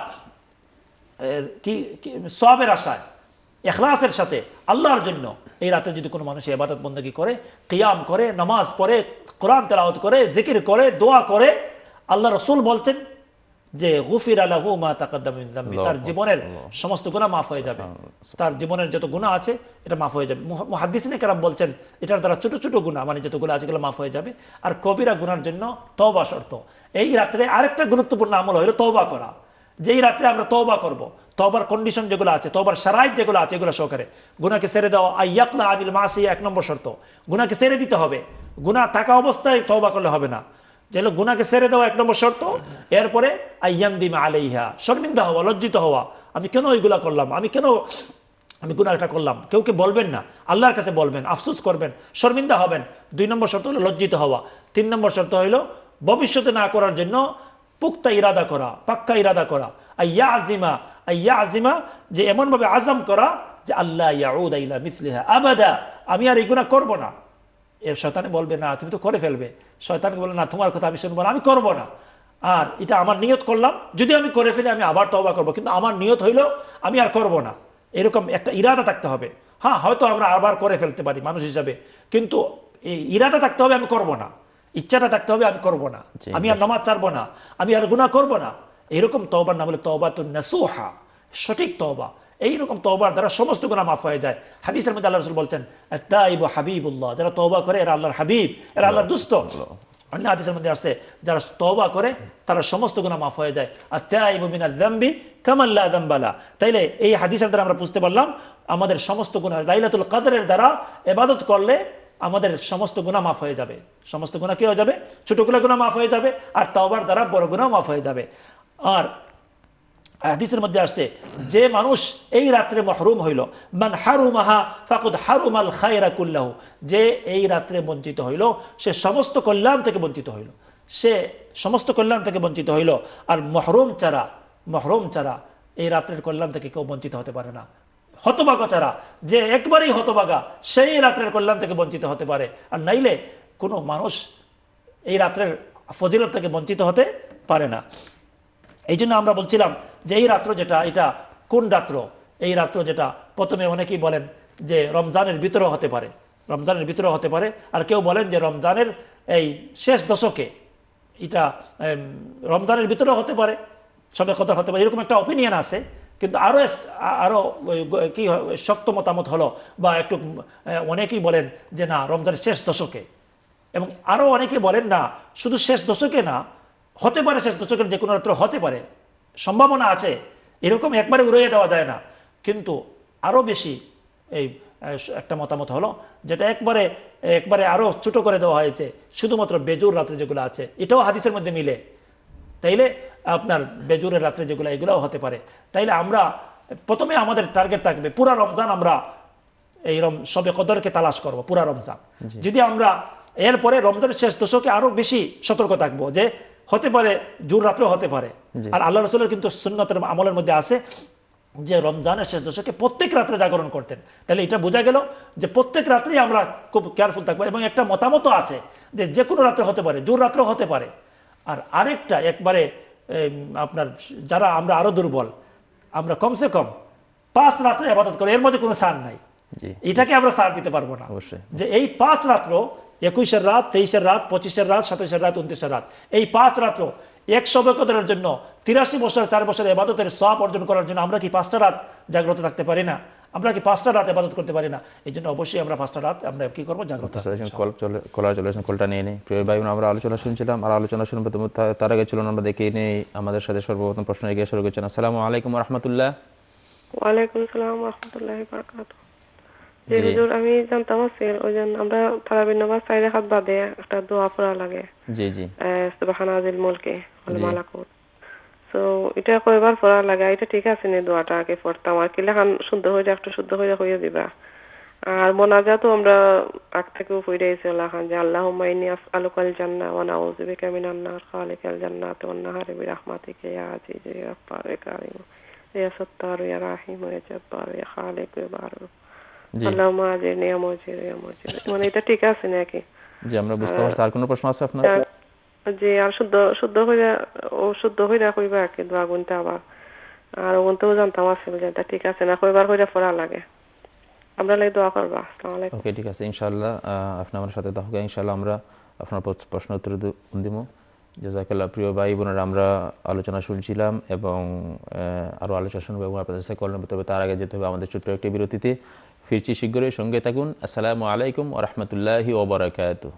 কি সওয়াবের আশায় ইখলাসের সাথে আল্লাহর জন্য এই রাতে যদি কোনো মানুষ ইবাদত বندگی করে, কিয়াম করে, নামাজ পড়ে, কোরআন তেলাওয়াত করে, জিকির করে, দোয়া করে, আল্লাহ রাসূল বলছেন যে গুফিরা লাহু মা তাকাদ্দামা মিন যামবি, তার জীবনের সমস্ত গুনাহ মাফ হয়ে যাবে। তার জীবনের যত গুনাহ আছে এটা মাফ হয়ে যাবে। মুহাদ্দিসিনে কেরাম বলছেন এটার দ্বারা ছোট ছোট গুনাহ মানে যতগুলো আছে এগুলো মাফ হয়ে যাবে। আর কবিরা গুনার জন্য তওবা শর্ত। এই রাতে আরেকটা গুরুত্বপূর্ণ আমল হলো তওবা করা। যেই রাতে আমরা তওবা করব, তওবার কন্ডিশন যেগুলো আছে, তওবার শারাইত যেগুলো আছে এগুলো সহকারে, গুনাহকে ছেড়ে দেওয়া, আইয়াকলা আনিল মাসিয়া এক নম্বর শর্ত। গুনাহকে ছেড়ে দিতে হবে, গুনাহ থাকা অবস্থায় তওবা করলে হবে না। যেগুলো গুনাহকে ছেড়ে দেওয়া এক নম্বর শর্ত। এরপরে আইয়ান্দিমা আলাইহা, শর্মিন্দা হওয়া, লজ্জিত হওয়া, আমি কেন ওইগুলা করলাম, আমি কেন আমি গুনাহটা করলাম, কেউ কে বলবেন না, আল্লাহর কাছে বলবেন, আফসোস করবেন, শর্মিন্দা হবেন। দুই নম্বর শর্ত হলো লজ্জিত হওয়া। তিন নম্বর শর্ত হলো ভবিষ্যতে না করার জন্য পুক্তা ইরাদা করা, পাক্কা ইরাদা করা। আইয়া আজিমা, আইয়া আজিমা, যে এমন ভাবে আজম করা যে আল্লাহ ইয়াউদা ইলা মিসলিহা আবাদা, আমি আর এই গুনাহ করব না। এর শয়তানে বলবে না তুমি তো করে ফেলবে, শয়তানকে বলে না তোমার কথা আমি শুনবো না, আমি করব না। আর এটা আমার নিয়ত করলাম, যদি আমি করে ফেলি আমি আবার তওবা করব, কিন্তু আমার নিয়ত হইল আমি আর করব না। এরকম একটা ইরাদা থাকতে হবে। হ্যাঁ, হয়তো আমরা আবার করে ফেলতে পারি মানুষ হিসাবে, কিন্তু এই ইরাদা থাকতে হবে আমি করব না, ইচ্ছাটা থাকতে হবে আমি করব না, আমি আর নামাজ ছাড়বো না, আমি আর গুনাহ করব না। এরকম তওবার নাম হলো তওবাতুন নাসুহা, সঠিক তওবা। এইরকম তওবার দ্বারা সমস্ত গুনাহ মাফ হয়ে যায়। হাদিসের মধ্যে আল্লাহ রাসূল বলছেন আত-তাইবু হাবিবুল্লাহ, যারা তওবা করে এরা আল্লাহর হাবিব, এরা আল্লাহর দুস্ত। অন্য হাদিসের মধ্যে আসছে যারা তওবা করে তারা সমস্ত গুনাহ মাফ হয়ে যায়। আত-তাইবু মিনাজ যামবি কামান লা যামবা লা। তাইলে এই হাদিসের দ্বারা আমরা বুঝতে পারলাম আমাদের সমস্ত গুনাহ লাইলাতুল কদরের দ্বারা ইবাদত করলে আমাদের সমস্ত গুনাহ মাফ হয়ে যাবে। সমস্ত গুনাহ কি হয়ে যাবে? ছোটগুলো গুনাহ মাফ হয়ে যাবে, আর তওবার দ্বারা বড় গুনাহ মাফ হয়ে যাবে। আর হাদিসের মধ্যে আসছে যে মানুষ এই রাত্রে মাহরুম হইল, মান হারুমাহা ফাকাদ হারুমাল খায়রা কুল্লাহু, যে এই রাত্রে বঞ্চিত হইল সে সমস্ত কল্যাণ থেকে বঞ্চিত হইল, সে সমস্ত কল্যাণ থেকে বঞ্চিত হইল। আর মাহরুম ছাড়া, মাহরুম ছাড়া এই রাত্রের কল্যাণ থেকে কেউ বঞ্চিত হতে পারে না। হতভাগা ছাড়া, যে একবারেই হতভাগা সেই রাত্রের কল্যাণ থেকে বঞ্চিত হতে পারে। আর নাইলে কোনো মানুষ এই রাত্রের ফজিলত থেকে বঞ্চিত হতে পারে না। এই জন্য আমরা বলছিলাম যে এই রাত্র যেটা, এটা কোন রাত্র? এই রাত্র যেটা প্রথমে অনেকেই বলেন যে রমজানের ভিতরেও হতে পারে, রমজানের ভিতরেও হতে পারে। আর কেউ বলেন যে রমজানের এই শেষ দশকে, এটা রমজানের ভিতরেও হতে পারে, সবে কথা হতে পারে, এরকম একটা অপিনিয়ন আছে। কিন্তু আরো আরো কি শক্ত মতামত হলো, বা একটু অনেকেই বলেন যে না রমজানের শেষ দশকে, এবং আরো অনেকে বলেন না শুধু শেষ দশকে না, হতে পারে শেষ দশকের যে কোনো রাত্র হতে পারে, সম্ভাবনা আছে, এরকম একবারে উড়িয়ে দেওয়া যায় না। কিন্তু আরো বেশি এই একটা মতামত হলো যেটা একবারে একবারে আরো ছোট করে দেওয়া হয়েছে, শুধুমাত্র বেজুর রাত্রে যেগুলো আছে, এটাও হাদিসের মধ্যে মিলে। তাইলে আপনার বেজুরের রাত্রে যেগুলো, এগুলাও হতে পারে। তাইলে আমরা প্রথমে আমাদের টার্গেট থাকবে পুরা রমজান আমরা এই শবে কদরকে তালাশ করব, পুরা রমজান। যদি আমরা এরপরে রমজানের শেষ দশকে আরো বেশি সতর্ক থাকবো যে হতে পারে জোর রাত্রেও হতে পারে। আর আল্লাহ রাসূলের কিন্তু সুন্নতের আমলের মধ্যে আছে যে রমজানের শেষ দশকে প্রত্যেক রাত্রে জাগরণ করতেন। তাহলে এটা বোঝা গেল যে প্রত্যেক রাত্রেই আমরা খুব কেয়ারফুল থাকবো। এবং একটা মতামত আছে যে যে কোনো রাত্রে হতে পারে, জোর রাত্রেও হতে পারে। আর আরেকটা একবারে আপনার যারা আমরা আরো দুর্বল, আমরা কমসে কম পাঁচ রাত্রে ইবাদত করি, এর মধ্যে কোনো ছাড় নাই, এটাকে আমরা ছাড় দিতে পারবো না। যে এই পাঁচ রাত্র, একুশের রাত, তেইশের রাত, পঁচিশের রাত, সাতাশের রাত, উনত্রিশের রাত, এই পাঁচ রাত্র এক শবে কদরের জন্য তিরাশি বছর চার বছরের ইবাদতের সওয়াব অর্জন করার জন্য আমরা কি পাঁচটা রাত জাগ্রত থাকতে পারি না? আমরা কি পাঁচটা রাত ইবাদত করতে পারি না? এই জন্য অবশ্যই আমরা পাঁচটা রাত আমরা কি করবো, জাগ্রত। কলার চলে আসেন, কলটা নিয়ে নেই। প্রিয় ভাই, আমরা আলোচনা শুনছিলাম, আর আলোচনা শুনবো তার আগে চলুন আমরা দেখে নেই আমাদের সাথে সর্বপ্রথম প্রশ্ন এগিয়ে শুরু করছেন। আসসালামু আলাইকুম ওয়া রাহমাতুল্লাহ। ওয়ালাইকুম আসসালাম ওয়া রাহমাতুল্লাহি ওয়া বারাকাতুহু। জি হুজুর, আমি জানতাম আছে ওইজন আমরা তারাবির নামাজ চার রাকাত বাদে একটা দোয়া পড়া লাগে। জি জি। সুবহানাল মুলকি ওয়াল মালাকুত। তো এটা কয়বার পড়া লাগে এটা ঠিক আছে নি দোয়াটা আগে পড়তাম আর কি লেখান শুদ্ধ হয়ে একটু শুদ্ধ হয়ে হয়ে দিবা আর মোনাজাতও আমরা আগ থেকে পড়েছি লেখান যে আল্লাহুম্মা ইন্নী আসআলুকাল জান্নাহ ওয়া নাউযু বিকা মিনান নার খালিকাল জান্নাতি ওয়ান নাহারি বিরহমাতিকা ইয়া আজিজ ইয়া গফফার ইয়া কারীম ইয়া সাত্তার ইয়া রাহিম ইয়া জাব্বার ইয়া খালিক ইয়া বারু আল্লাহুম্মা আজিরনি ইয়া মুজির ইয়া মুজির মানে এটা ঠিক আছে নাকি? জি আমরা বুঝতে পারছি। আর কোনো প্রশ্ন আছে আপনার? জি আর শুদ্ধ শুদ্ধ হয়ে ও শুদ্ধ হয়ে কইবা কি দোয়া গুনতে আবার আর ওগুনতেও জানতাম আসলে যে এটা ঠিক আছে না কয়বার কইরা পড়া লাগে আমরা লাই দোয়া করবা। আসসালামু আলাইকুম। ওকে ঠিক আছে ইনশাআল্লাহ আপনি আমার সাথে থাকুন ইনশাআল্লাহ আমরা আপনার প্রশ্ন উত্তর দিব। জাযাকাল্লাহ। প্রিয় ভাই বোনেরা আমরা আলোচনা শুনছিলাম এবং আরো আলোচনা শুনবো এবং আপনাদের সাথে কলম তবে তার আগে যেতে হবে আমাদের ছোট্ট একটি বিরতিতে। ফিরছি শীঘ্রই, সঙ্গে থাকুন। আসসালামু আলাইকুম ওয়া রাহমাতুল্লাহি ওয়া বারাকাতুহু।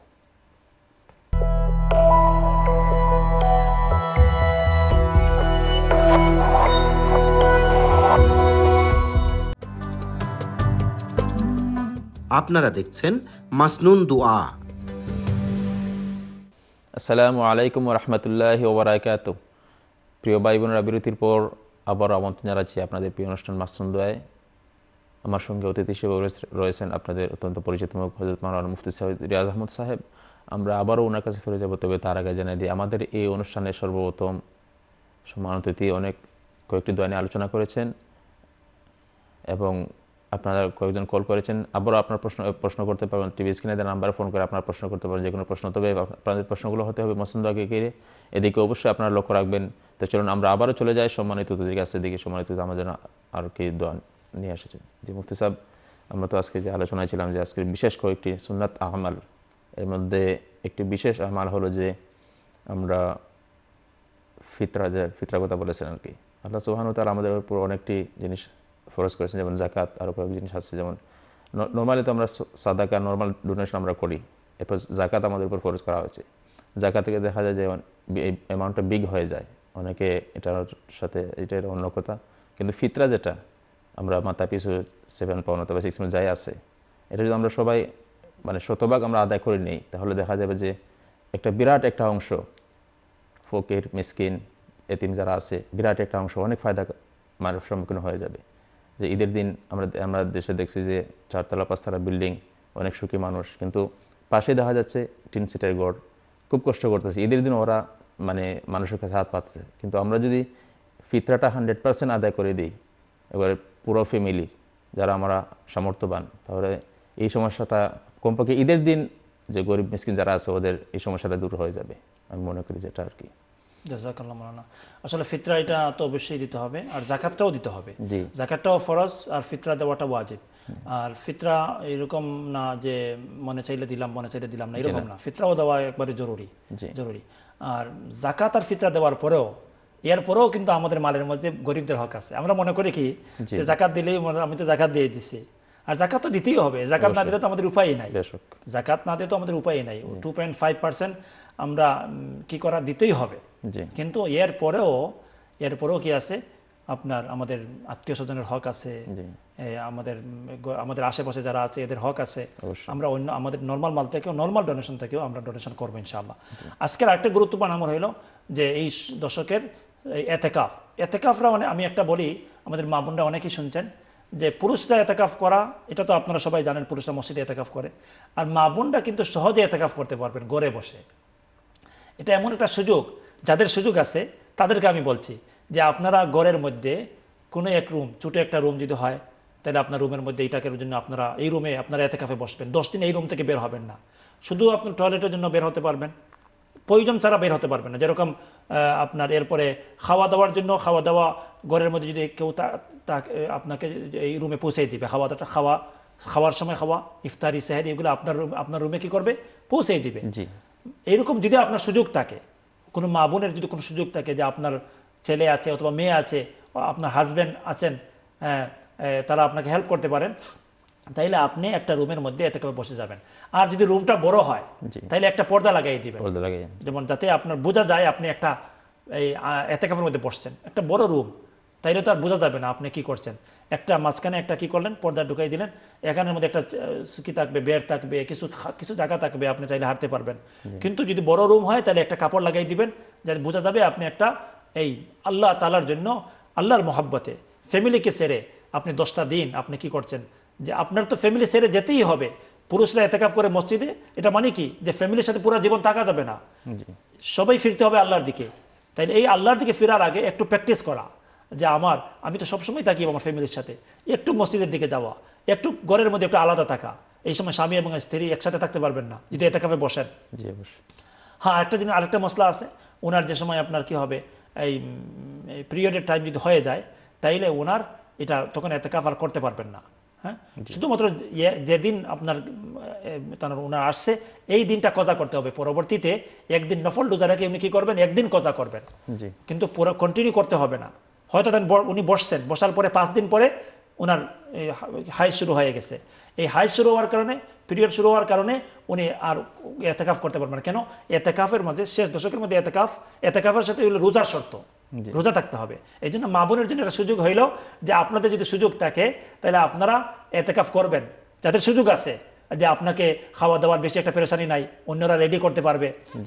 আপনারা দেখছেন মাসনুন দোয়া। আসসালামু আলাইকুম ওয়া রাহমাতুল্লাহি ওয়া বারাকাতুহু। প্রিয় ভাই বোনেরা বিরতির পর আবার আমন্ত্রণ জানাচ্ছি আপনাদের প্রিয় অনুষ্ঠান মাসনুন দোয়ায়। আমার সঙ্গে অতিথি হিসেবে রয়েছেন আপনাদের অত্যন্ত পরিচিত মুখ হযরত মাওলানা মুফতি সৈয়দ রিয়াজ আহমদ সাহেব। আমরা আবারও ওনার কাছে ফিরে যাব, তবে তার আগে জানাই দিই আমাদের এই অনুষ্ঠানের সর্বপ্রথম সম্মানিত অতিথি অনেক কয়েকটি দোয়া নিয়ে আলোচনা করেছেন এবং আপনারা কয়েকজন কল করেছেন। আবারও আপনার প্রশ্ন প্রশ্ন করতে পারবেন, টিভি স্ক্রিনে দেওয়া নাম্বারে ফোন করে আপনারা প্রশ্ন করতে পারেন যে কোনো প্রশ্ন। তবে আপনাদের প্রশ্নগুলো হতে হবে মাসনুন দোয়াকে ঘিরে, এদিকে অবশ্যই আপনারা লক্ষ্য রাখবেন। তো চলুন আমরা আবারও চলে যাই সম্মানিত অতিথির কাছে। দিকে সম্মানিত অতিথি আমাদের আর কি দোয়া নিয়ে এসেছেন। জি মুফতি সাহেব, আমরা তো আজকে যে আলোচনায় ছিলাম যে আজকের বিশেষ কয়েকটি সুন্নাত আমাল, এর মধ্যে একটি বিশেষ আমাল হলো যে আমরা ফিতরা, যে ফিতরা কথা বলেছেন আর কি। আল্লাহ সুবহানাহু ওয়া তাআলা আমাদের উপর অনেকটি জিনিস ফরজ করেছেন, যেমন জাকাত, আরও কয়েক জিনিস আছে। যেমন নর্মালি তো আমরা সাদাকা নর্মাল ডোনেশন আমরা করি, এরপর জাকাত আমাদের উপর ফরজ করা হয়েছে। জাকাত থেকে দেখা যায় যে এই অ্যামাউন্টটা বিগ হয়ে যায়, অনেকে এটার সাথে এটার অন্য কথা। কিন্তু ফিতরা যেটা আমরা মাথা পিছু সেভেন পাউন্ড অথবা সিক্স পাউন্ড যাই আছে, এটা যদি আমরা সবাই মানে শতভাগ আমরা আদায় করে নিই, তাহলে দেখা যাবে যে একটা বিরাট একটা অংশ ফকির মিসকিন এতিম যারা আছে, বিরাট একটা অংশ অনেক ফায়দা মানুষ সম্মুখীন হয়ে যাবে। যে ঈদের দিন আমরা আমরা দেশে দেখছি যে চারতলা পাঁচতলা বিল্ডিং, অনেক সুখী মানুষ, কিন্তু পাশে দেখা যাচ্ছে টিন সিটের ঘর, খুব কষ্ট করতেছে। ঈদের দিন ওরা মানে মানুষের কাছে হাত পাচ্ছে। কিন্তু আমরা যদি ফিতরাটা হান্ড্রেড পার্সেন্ট আদায় করে দিই এবারে পুরো ফ্যামিলি যারা আমরা সামর্থ্যবান, তাহলে এই সমস্যাটা কমপক্ষে ঈদের দিন যে গরিব মিসকিন যারা আছে ওদের এই সমস্যাটা দূর হয়ে যাবে, আমি মনে করি যেটা আর কি। জাযাকাল্লাহ মাওলানা। আসলে ফিতরা এটা তো অবশ্যই দিতে হবে, আর জাকাতটাও দিতে হবে। জাকাতটাও ফরজ আর ফিতরা দেওয়াটা ওয়াজিব। আর ফিতরা এরকম না যে মনে চাইলে দিলাম মনে চাইলে দিলাম না, এরকম না। ফিতরাও দেওয়া একবারে জরুরি জরুরি। আর জাকাত আর ফিতরা দেওয়ার পরেও এরপরেও কিন্তু আমাদের মালের মধ্যে গরিবদের হক আছে। আমরা মনে করি কি যে জাকাত দিলেই আমি তো জাকাত দিয়ে দিছি, আর জাকাত তো দিতেই হবে। জাকাত না দিলে তো আমাদের উপায়ই নাই। জাকাত না দিলে তো আমাদের উপায়ই নাই। টু পয়েন্ট ফাইভ পার্সেন্ট আমরা কি করা দিতেই হবে। কিন্তু এর পরেও এরপরেও কি আছে, আপনার আমাদের আত্মীয় স্বজনের হক আছে, আমাদের আমাদের আশেপাশে যারা আছে এদের হক আছে। আমরা অন্য আমাদের নর্মাল মাল থেকেও নর্মাল ডোনেশন থেকেও আমরা ডোনেশন করবো ইনশাআল্লাহ। আজকের আরেকটা গুরুত্বপূর্ণ আমল হইল যে এই দশকের এতেকাফ। এতেকাফরা মানে আমি একটা বলি, আমাদের মা বোনরা অনেকেই শুনছেন যে পুরুষরা এতেকাফ করা, এটা তো আপনারা সবাই জানেন, পুরুষরা মসজিদে এতেকাফ করে। আর মা বোনরা কিন্তু সহজে এতেকাফ করতে পারবেন ঘরে বসে। এটা এমন একটা সুযোগ, যাদের সুযোগ আছে তাদেরকে আমি বলছি যে আপনারা ঘরের মধ্যে কোনো এক রুম, ছোটো একটা রুম যদি হয়, তাহলে আপনার রুমের মধ্যে এইটাকের জন্য আপনারা এই রুমে আপনারা এতেকাফে বসবেন। দশ দিন এই রুম থেকে বের হবেন না, শুধু আপনার টয়লেটের জন্য বের হতে পারবেন, প্রয়োজন ছাড়া বের হতে পারবেন না। যেরকম আপনার এরপরে খাওয়া দাওয়ার জন্য খাওয়া দাওয়া ঘরের মধ্যে যদি কেউ আপনাকে এই রুমে পৌঁছে দিবে, খাওয়া দাওয়াটা খাওয়া খাওয়ার সময় খাওয়া, ইফতারি সেহরি এগুলো আপনার আপনার রুমে কি করবে, পৌঁছে দিবে। এইরকম যদি আপনার সুযোগ থাকে, কোনো মা বোনের যদি কোনো সুযোগ থাকে যে আপনার ছেলে আছে অথবা মেয়ে আছে, আপনার হাজব্যান্ড আছেন, তারা আপনাকে হেল্প করতে পারেন, তাইলে আপনি একটা রুমের মধ্যে এতেকাফে বসে যাবেন। আর যদি রুমটা বড় হয় তাইলে একটা পর্দা লাগাই দিবেন, যেমন যাতে আপনার বোঝা যায় আপনি একটা এই এতেকাফের মধ্যে বসছেন। একটা বড় রুম, তাইলে তো আর বোঝা যাবে না আপনি কি করছেন। একটা মাঝখানে একটা কি করলেন, পর্দা ঢুকাই দিলেন, এখানের মধ্যে একটা কি থাকবে, বেড থাকবে, কিছু কিছু জায়গা থাকবে, আপনি চাইলে হাঁটতে পারবেন। কিন্তু যদি বড় রুম হয় তাহলে একটা কাপড় লাগাই দিবেন, যাতে বোঝা যাবে আপনি একটা এই আল্লাহ তাআলার জন্য, আল্লাহর মহব্বতে ফ্যামিলিকে ছেড়ে আপনি দশটা দিন আপনি কি করছেন, যে আপনার তো ফ্যামিলি ছেড়ে যেতেই হবে। পুরুষরা এতেকাফ করে মসজিদে, এটা মানে কি যে ফ্যামিলির সাথে পুরো জীবন থাকা যাবে না, সবাই ফিরতে হবে আল্লাহর দিকে। তাইলে এই আল্লাহর দিকে ফেরার আগে একটু প্র্যাকটিস করা, যে আমার আমি তো সবসময় থাকি আমার ফ্যামিলির সাথে, একটু মসজিদের দিকে যাওয়া, একটু ঘরের মধ্যে একটু আলাদা থাকা। এই সময় স্বামী এবং স্ত্রী একসাথে থাকতে পারবেন না যদি এতেকাফে বসেন। হ্যাঁ, একটা জিনিস, আরেকটা মশলা আছে, ওনার যে সময় আপনার কি হবে এই পিরিয়ডের টাইম যদি হয়ে যায়, তাইলে ওনার এটা তখন এতেকাফ আর করতে পারবেন না। হ্যাঁ, শুধুমাত্র যেদিন আপনার ওনার আসছে এই দিনটা কজা করতে হবে, পরবর্তীতে একদিন নফল রোজা রেখে উনি কি করবেন, একদিন কজা করবেন, কিন্তু পুরো কন্টিনিউ করতে হবে না। হয়তো দেন উনি বসছেন, বসার পরে পাঁচ দিন পরে ওনার হাইজ শুরু হয়ে গেছে, এই হাইজ শুরু হওয়ার কারণে, পিরিয়ড শুরু হওয়ার কারণে উনি আর এতেকাফ করতে পারবেন না। কেন? এতেকাফের মধ্যে, শেষ দশকের মধ্যে এতেকাফ, এতেকাফের সাথে হলো রোজার শর্ত, রোজা থাকতে হবে। এই জন্য মা বোনের জন্য একটা সুযোগ হইল যে আপনাদের যদি সুযোগ থাকে তাহলে আপনারা এতেকাফ করবেন, যাদের সুযোগ আছে, যে আপনাকে খাওয়া দাওয়ার বেশি একটা পেরেশানি নাই, অন্যরা রেডি করতে পারবে,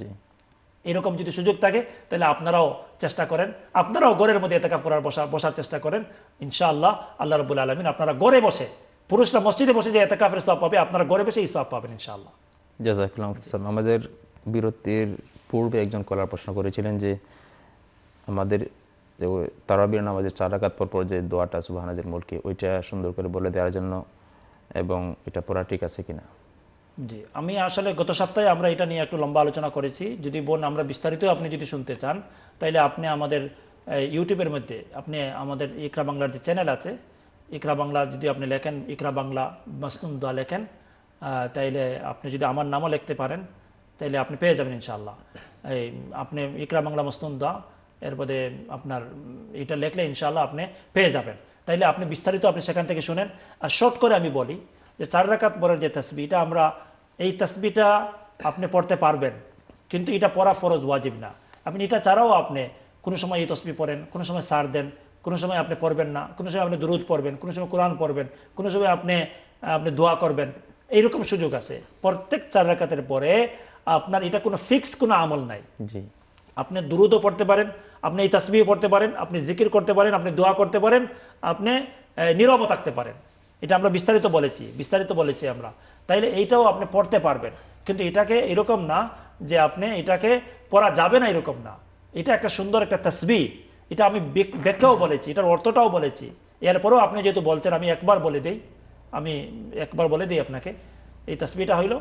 এরকম যদি সুযোগ থাকে তাহলে আপনারাও চেষ্টা করেন, আপনারাও ঘরের মধ্যে এতেকাফ করার বসা বসার চেষ্টা করেন। ইনশাআল্লাহ আল্লাহ রাব্বুল আলামিন আপনারা ঘরে বসে, পুরুষরা মসজিদে বসে যে এতেকাফের সওয়াব পাবে, আপনারা ঘরে বসে এই সওয়াব পাবেন ইনশাআল্লাহ। জাযাকাল্লাহু খাইরান। আমাদের বিরতির পূর্বে একজন কলার প্রশ্ন করেছিলেন যে আমাদের যে তারাবির নামাজের চার রাকাত পর পর যে দোয়াটা সুবহানাল্লাহিল মুলকি, ওইটা সুন্দর করে বলে দেওয়ার জন্য, এবং এটা পড়া ঠিক আছে কিনা। জি, আমি আসলে গত সপ্তাহে আমরা এটা নিয়ে একটু লম্বা আলোচনা করেছি। যদি বোন আমরা বিস্তারিত আপনি যদি শুনতে চান তাহলে আপনি আমাদের ইউটিউবের মধ্যে, আপনি আমাদের ইকরা বাংলার যে চ্যানেল আছে, ইকরা বাংলা যদি আপনি লেখেন, ইকরা বাংলা মাসনুন দোয়া লেখেন, তাইলে আপনি যদি আমার নামও লিখতে পারেন তাইলে আপনি পেয়ে যাবেন ইনশাআল্লাহ। এই আপনি ইকরা বাংলা মাসনুন দোয়া এরপরে আপনার এটা লেখলে ইনশাআল্লাহ আপনি পেয়ে যাবেন। তাইলে আপনি বিস্তারিত আপনি সেখান থেকে শুনেন। আর শর্ট করে আমি বলি যে চার রাকাত পরের যে তাসবিহটা, আমরা এই তাসবিহটা আপনি পড়তে পারবেন, কিন্তু এটা পড়া ফরজ, ওয়াজিব না। আপনি এটা ছাড়াও আপনি কোনো সময় এই তাসবিহ পড়েন, কোনো সময় সার দেন, কোনো সময় আপনি পড়বেন না, কোনো সময় আপনি দুরূদ পড়বেন, কোনো সময় কোরআন পড়বেন, কোনো সময় আপনি আপনি দোয়া করবেন, এইরকম সুযোগ আছে। প্রত্যেক চার রাকাতের পরে আপনার এটা কোনো ফিক্স কোনো আমল নাই। জি, আপনি দুরূদও পড়তে পারেন, আপনি এই তাসবিহ পড়তে পারেন, আপনি জিকির করতে পারেন, আপনি দোয়া করতে পারেন, আপনি নীরবও থাকতে পারেন। এটা আমরা বিস্তারিত বলেছি, বিস্তারিত বলেছি আমরা। তাইলে এইটাও আপনি পড়তে পারবেন, কিন্তু এটাকে এরকম না যে আপনি এটাকে পড়া যাবে না, এরকম না। এটা একটা সুন্দর একটা তাসবিহ, এটা আমি ব্যাখ্যাও বলেছি, এটার অর্থটাও বলেছি। এরপরেও আপনি যেহেতু বলছেন, আমি একবার বলে দিই, আমি একবার বলে দিই আপনাকে। এই তাসবিহটা হইল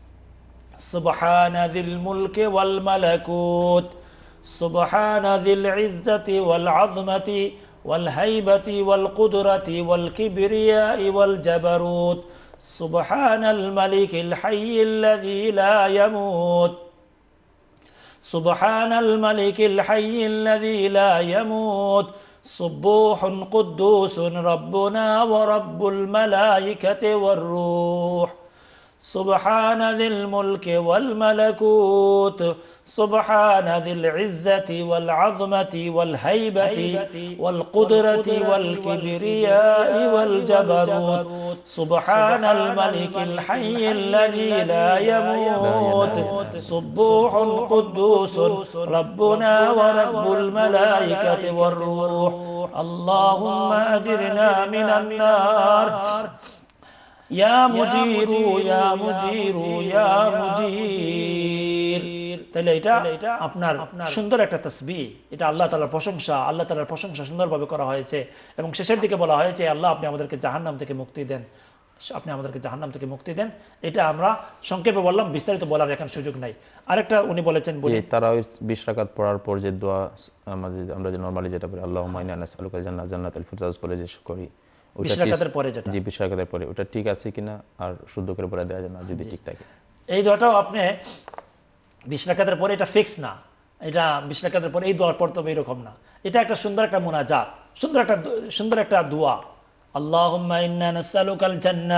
সুবহানা যিল মুলকি ওয়াল মালাকুত, সুবহানা যিল ইজ্জাতি ওয়াল আযমাতি ওয়াল হাইবাতি ওয়াল কুদরাতি ওয়াল কিবরিয়াই ওয়াল জাবারুত, সুবহানাল মালিকিল হাইয়্যিল্লাযী লা ইয়ামুত, সুবহানাল মালিকিল হাইয়্যিল্লাযী লা ইয়ামুত, সুবহুন কুদ্দুসুন রাব্বুনা ওয়া রাব্বুল মালাইকাতি ওয়ার রূহ, سبحان ذي الملك والملكوت، سبحان ذي العزة والعظمة والهيبة والقدرة والكبرياء والجبروت، سبحان الملك الحي الذي لا يموت، سبوح قدوس ربنا ورب الملائكة والروح، اللهم أجرنا من النار ইয়া মুজিরু ইয়া মুজিরু ইয়া মুজির। তাহলে এটা আপনার সুন্দর একটা তাসবিহ, এটা আল্লাহ তাআলার প্রশংসা, আল্লাহ তাআলার প্রশংসা সুন্দরভাবে করা হয়েছে। এবং শেষের দিকে বলা হয়েছে, আল্লাহ আপনি আমাদেরকে জাহান্নাম থেকে মুক্তি দেন, আপনি আমাদেরকে জাহান্নাম থেকে মুক্তি দেন। এটা আমরা সংক্ষেপে বললাম, বিস্তারিত বলার এখন সুযোগ নাই। আরেকটা উনি বলেছেন, বলি তারাবির বিশ রাকাত পড়ার পর যে দোয়া আমাদের আমরা যে নরমালি যেটা বলি, আল্লাহুম্মা ইন্না নাসআলুকা জান্নাত জান্নাতুল ফিরদাউস বলে যে করি, বিশ রাকাতের পরে যেটা, জি বিশ রাকাতের পরে, ওটা ঠিক আছে কিনা, আর শুদ্ধ করে পড়া দেওয়া যায় না যদি ঠিক থাকে। এই দোয়াটাও আপনি বিশ রাকাতের পরে, এটা ফিক্স না, এটা বিশ রাকাতের পরে এই দোয়া পড়তে হবে এরকম না। এটা একটা সুন্দর একটা মুনাজাত, সুন্দর একটা সুন্দর একটা দোয়া। আল্লাহুম্মা ইন্না নাসআলুকাল জান্নাহ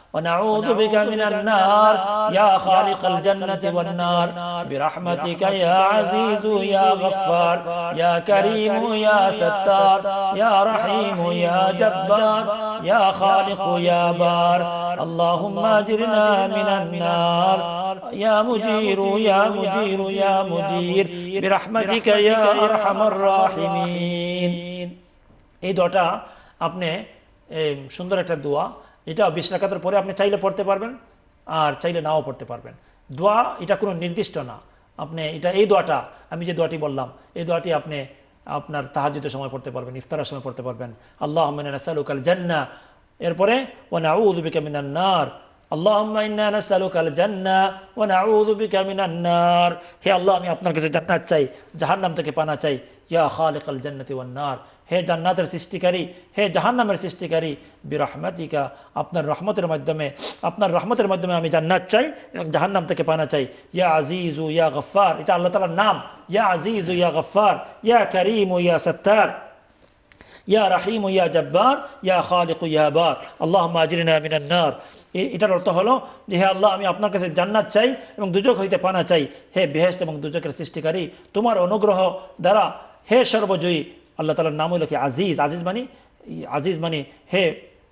ونعوذ بك من النار يا خالق الجنة والنار برحمتك يا عزيز يا غفار يا كريم يا ستار يا رحيم يا جبار يا خالق يا بار اللهم اجرنا من النار يا مجير يا مجير يا مجير برحمتك يا أرحم الراحمين. এই দোয়াটা আপনি সুন্দর একটা দোয়া, এটা বিশ রাকাতের পরে আপনি চাইলে পড়তে পারবেন আর চাইলে নাও পড়তে পারবেন। দোয়া এটা কোনো নির্দিষ্ট না, আপনি এটা এই দোয়াটা আমি যে দোয়াটি বললাম এই দোয়াটি আপনি আপনার তাহাজ্জুদের সময় পড়তে পারবেন, ইফতারের সময় পড়তে পারবেন। আল্লাহুম্মা ইন্না নাসআলুকাল জান্নাহ, এরপরে ওয়া নাউযু বিকা মিনান নার। আল্লাহুম্মা ইন্না নাসআলুকাল জান্নাহ ওয়া নাউযু বিকা মিনান নার। হে আল্লাহ, আমি আপনার কাছে জান্নাত চাই, জাহান্নাম থেকে পানা চাই। ইয়া খালিকাল জান্নাতি ওয়ান নার, হে জান্নাতের সৃষ্টিকারী, হে জাহান্নামের সৃষ্টিকারী। বিরহমাতিকা, আপনার রহমতের মাধ্যমে, আপনার রহমতের মাধ্যমে আমি জান্নাত চাই এবং জাহান্নাম থেকে পানা চাই। ইয়া আজিজু ইয়া গফফার, এটা আল্লাহ তাআলার নাম। ইয়া আজিজু ইয়া গফফার, ইয়া কারীমু ইয়া সাত্তার, ইয়া রাহিমু ইয়া জব্বার, ইয়া খালিকু ইয়া বার, আল্লাহুম্মা আজরিনা মিনান নার। এটার অর্থ হলো যে হে আল্লাহ, আমি আপনার কাছে জান্নাত চাই এবং দুজক হইতে পানা চাই। হে বেহেশত এবং দুজকের সৃষ্টিকারী, তোমার অনুগ্রহ দ্বারা হে সর্বজয়ী। আল্লাহ তাআলার নাম হলো কি আজিজ। আজিজ মানে আজিজ মানে হে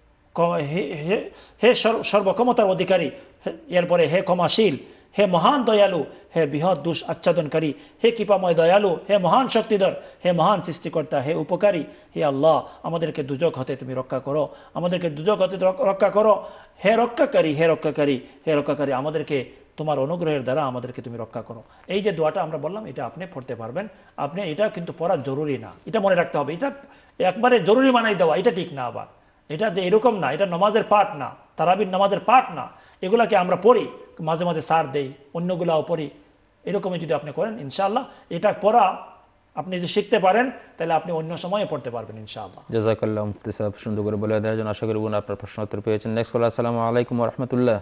হে সর্বক্ষমতার অধিকারী, এরপরে হে ক্ষমাশীল, হে মহান দয়ালু, হে বৃহৎ দুষ আচ্ছাদনকারী, হে কৃপাময় দয়ালু, হে মহান শক্তিধর, হে মহান সৃষ্টিকর্তা, হে উপকারী। হে আল্লাহ, আমাদেরকে দুজক হতে তুমি রক্ষা করো, আমাদেরকে দুজক হতে রক্ষা করো। হে রক্ষাকারী, হে রক্ষাকারী, হে রক্ষাকারী, আমাদেরকে তোমার অনুগ্রহের দ্বারা আমাদেরকে তুমি রক্ষা করো। এই যে দোয়াটা আমরা বললাম এটা আপনি পড়তে পারবেন। আপনি এটা কিন্তু পড়া জরুরি না, এটা মনে রাখতে হবে। এটা একবারে জরুরি বানাই দেওয়া এটা ঠিক না। আবার এটা যে এরকম না, এটা নামাজের পাঠ না, তারাবির নামাজের পাঠ না। এগুলাকে আমরা পড়ি, মাঝে মাঝে সার দেই, অন্যগুলাও পড়ি। এরকমই যদি আপনি করেন ইনশাআল্লাহ, এটা পড়া আপনি যদি শিখতে পারেন তাহলে আপনি অন্য সময়ে পড়তে পারবেন ইনশাআল্লাহ। জাযাকাল্লাহ মুফতি সাহেব, সুন্দর করে বলে দেওয়ার জন্য আশা করি বোন আপনার প্রশ্ন উত্তর পেয়েছেন। Next call. আসসালামু আলাইকুম ওয়া রাহমাতুল্লাহ।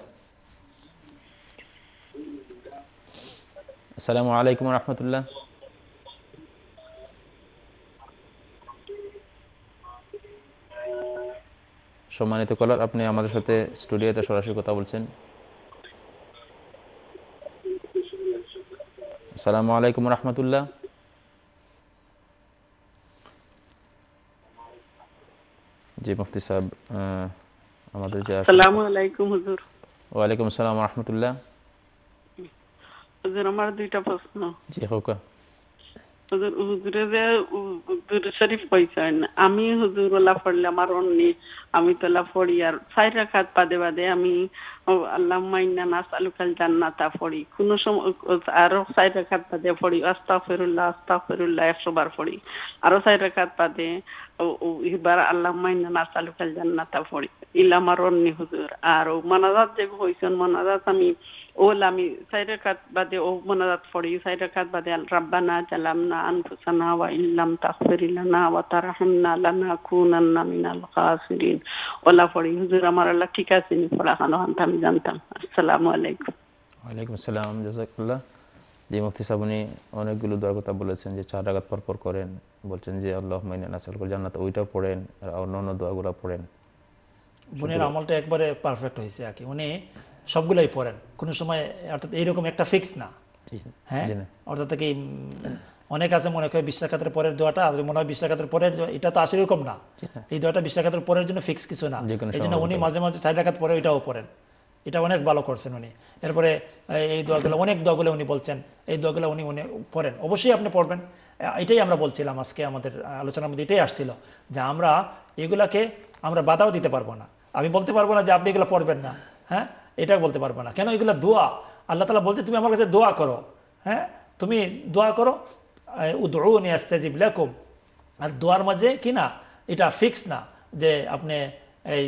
আসসালামু আলাইকুম ওয়া রাহমাতুল্লাহ। সম্মানিত কলার, আপনি আমাদের সাথে স্টুডিওতে সরাসরি কথা বলছেন। আসসালামু আলাইকুম ওয়া রাহমাতুল্লাহ। জি মুফতি সাহেব, আমাদের যে আসসালামু আলাইকুম হুজুর। ওয়া আলাইকুম আসসালাম ওয়া রাহমাতুল্লাহ। হুজুর, আমার দুইটা প্রশ্ন। জি হোক। হুজুর, হুজুরে যে দুরূদ শরীফ কইছেন, আমি হুজুর ওলা পড়লে আমার অন্যি আমি তোলা পড়ি আর চার রাকাত বাদে বাদে আমি আল্লাহুম্মা ইন্না নাসআলুকাল জান্নাতা পড়ি। কোন সময় আরো চার রাকাত বাদে পড়ি আস্তাগফিরুল্লাহ আস্তাগফিরুল্লাহ একশো বার পড়ি। আরো চার রাকাত বাদে এবার আল্লাহুম্মা ইন্না নাসআলুকাল জান্নাতা পড়ি। ইলা আমার অন্যি হুজুর। আর মানাজাত যে হইছেন, মানাজাত আমি ওল আমি চার রাকাত বাদে ও মানাজাত পড়ি। চার রাকাত বাদে রাব্বানা জালামনা আনফুসানা ওয়া ইল্লাম তাগফির লানা ওয়া তারহামনা লানাকুনান্না মিনাল খাসিরিন ওলা পড়ি। হুজুর, আমার আল্লাহ ঠিক আছে নি পড়া খানো হান আমি জানতাম। আসসালামু আলাইকুম। ওয়া আলাইকুম আসসালাম, জাযাকাল্লাহ। জি মুফতি সাহেব, উনি অনেকগুলো দোয়ার কথা বলেছেন যে চার রাকাত পর পর করেন, বলছেন যে আল্লাহুম্মা ইন্না নাসআলুকাল জান্নাত, ওইটাও পড়েন আর অন্যান্য দোয়াগুলো পড়েন। বোনের আমলটা একবারে পারফেক্ট হয়েছে আর কি। উনি সবগুলাই পড়েন, কোনো সময় অর্থাৎ এইরকম একটা ফিক্স না। হ্যাঁ, অর্থাৎ কি অনেক আছে মনে হয় বিশ রাকাতের পরের দোয়াটা মনে হয় বিশ রাকাতের পরের, এটা তো আসলে এরকম না। এই দোয়াটা বিশ রাকাতের পরের জন্য ফিক্স কিছু না, এই জন্য উনি মাঝে মাঝে চার রাকাত পরে এটাও পড়েন। এটা অনেক ভালো করছেন উনি। এরপরে এই দোয়াগুলো, অনেক দোয়াগুলো উনি বলছেন, এই দোয়াগুলো উনি উনি পড়েন। অবশ্যই আপনি পড়বেন। এটাই আমরা বলছিলাম আজকে আমাদের আলোচনার মধ্যে, এটাই আসছিল যে আমরা এগুলাকে আমরা বাধাও দিতে পারবো না। আমি বলতে পারবো না যে আপনি এগুলো পড়বেন না, হ্যাঁ, এটা বলতে পারবো না। কেন? এগুলো দোয়া। আল্লাহ তাআলা বলতে তুমি আমার কাছে দোয়া করো, হ্যাঁ, তুমি দোয়া করো, উদউনি আস্তাজিব লাকুম। আর দোয়ার মাঝে কি না, এটা ফিক্স না যে আপনি এই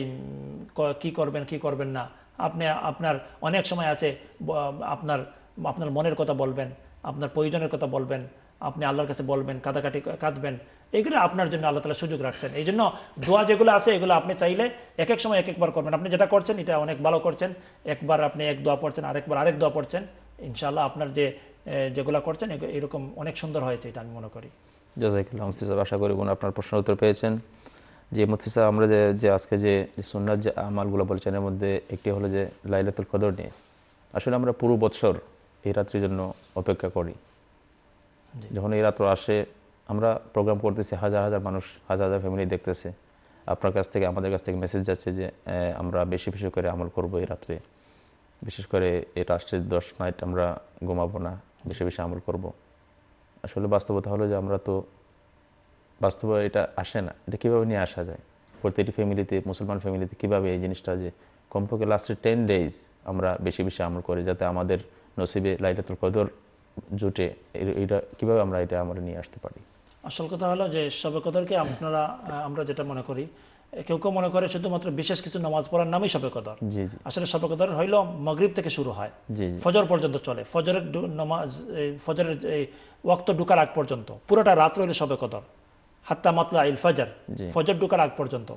কি করবেন কি করবেন না। আপনি আপনার অনেক সময় আছে আপনার আপনার মনের কথা বলবেন, আপনার প্রয়োজনের কথা বলবেন, আপনি আল্লাহর কাছে বলবেন, কাঁদাকাটি কাঁদবেন। এগুলো আপনার জন্য আল্লাহ তাআলা সুযোগ রাখছেন। এই জন্য দোয়া যেগুলো আছে এগুলো আপনি চাইলে এক এক সময় এক একবার করবেন। আপনি যেটা করছেন এটা অনেক ভালো করছেন। একবার আপনি এক দোয়া পড়ছেন, আরেকবার আরেক দোয়া পড়ছেন। ইনশাআল্লাহ আপনার যে যেগুলো করছেন এরকম অনেক সুন্দর হয়েছে, এটা আমি মনে করি। জাযাকাল্লাহ মুফতি সাহেব, আশা করি বোন আপনার প্রশ্ন উত্তর পেয়েছেন। যে মুফতি সাহেব আমরা যে যে আজকে যে সুন্নাত যে আমালগুলো বলছেন এর মধ্যে একটি হলো যে লাইলাতুল কদর নিয়ে। আসলে আমরা পুরো বছর এই রাত্রির জন্য অপেক্ষা করি। যখন এই রাত্র আসে আমরা প্রোগ্রাম করতেছি, হাজার হাজার মানুষ, হাজার হাজার ফ্যামিলি দেখতেছে, আপনার কাছ থেকে আমাদের কাছ থেকে মেসেজ যাচ্ছে যে আমরা বেশি বেশি করে আমল করব এই রাত্রে, বিশেষ করে এই রাষ্ট্রের দশ নাইট আমরা ঘুমাবো না, বেশি বেশি আমল করব। আসলে বাস্তবতা হলো যে আমরা তো বাস্তবে এটা আসে না। এটা কীভাবে নিয়ে আসা যায় প্রতিটি ফ্যামিলিতে, মুসলমান ফ্যামিলিতে কীভাবে এই জিনিসটা যে কমপক্ষে লাস্টের টেন ডেজ আমরা বেশি বেশি আমল করি যাতে আমাদের নসিবে লাইলাতুল কদর জুটে, এটা কীভাবে আমরা এটা আমরা নিয়ে আসতে পারি? আসল কথা হলো যে শবে কদরকে আপনারা আমরা যেটা মনে করি, কেউ কেউ মনে করে শুধুমাত্র বিশেষ কিছু নামাজ পড়ার নামই শবে কদর। জি জি। আসলে শবে কদর হইল মাগরিব থেকে শুরু হয়, জি জি, ফজর পর্যন্ত চলে। ফজরের নামাজ, ফজরের ওয়াক্ত ঢুকার আগ পর্যন্ত পুরোটা রাত্র হইল শবে কদর, হাত্তা মাতলা ইল ফজর, ফজর ঢুকার আগ পর্যন্ত।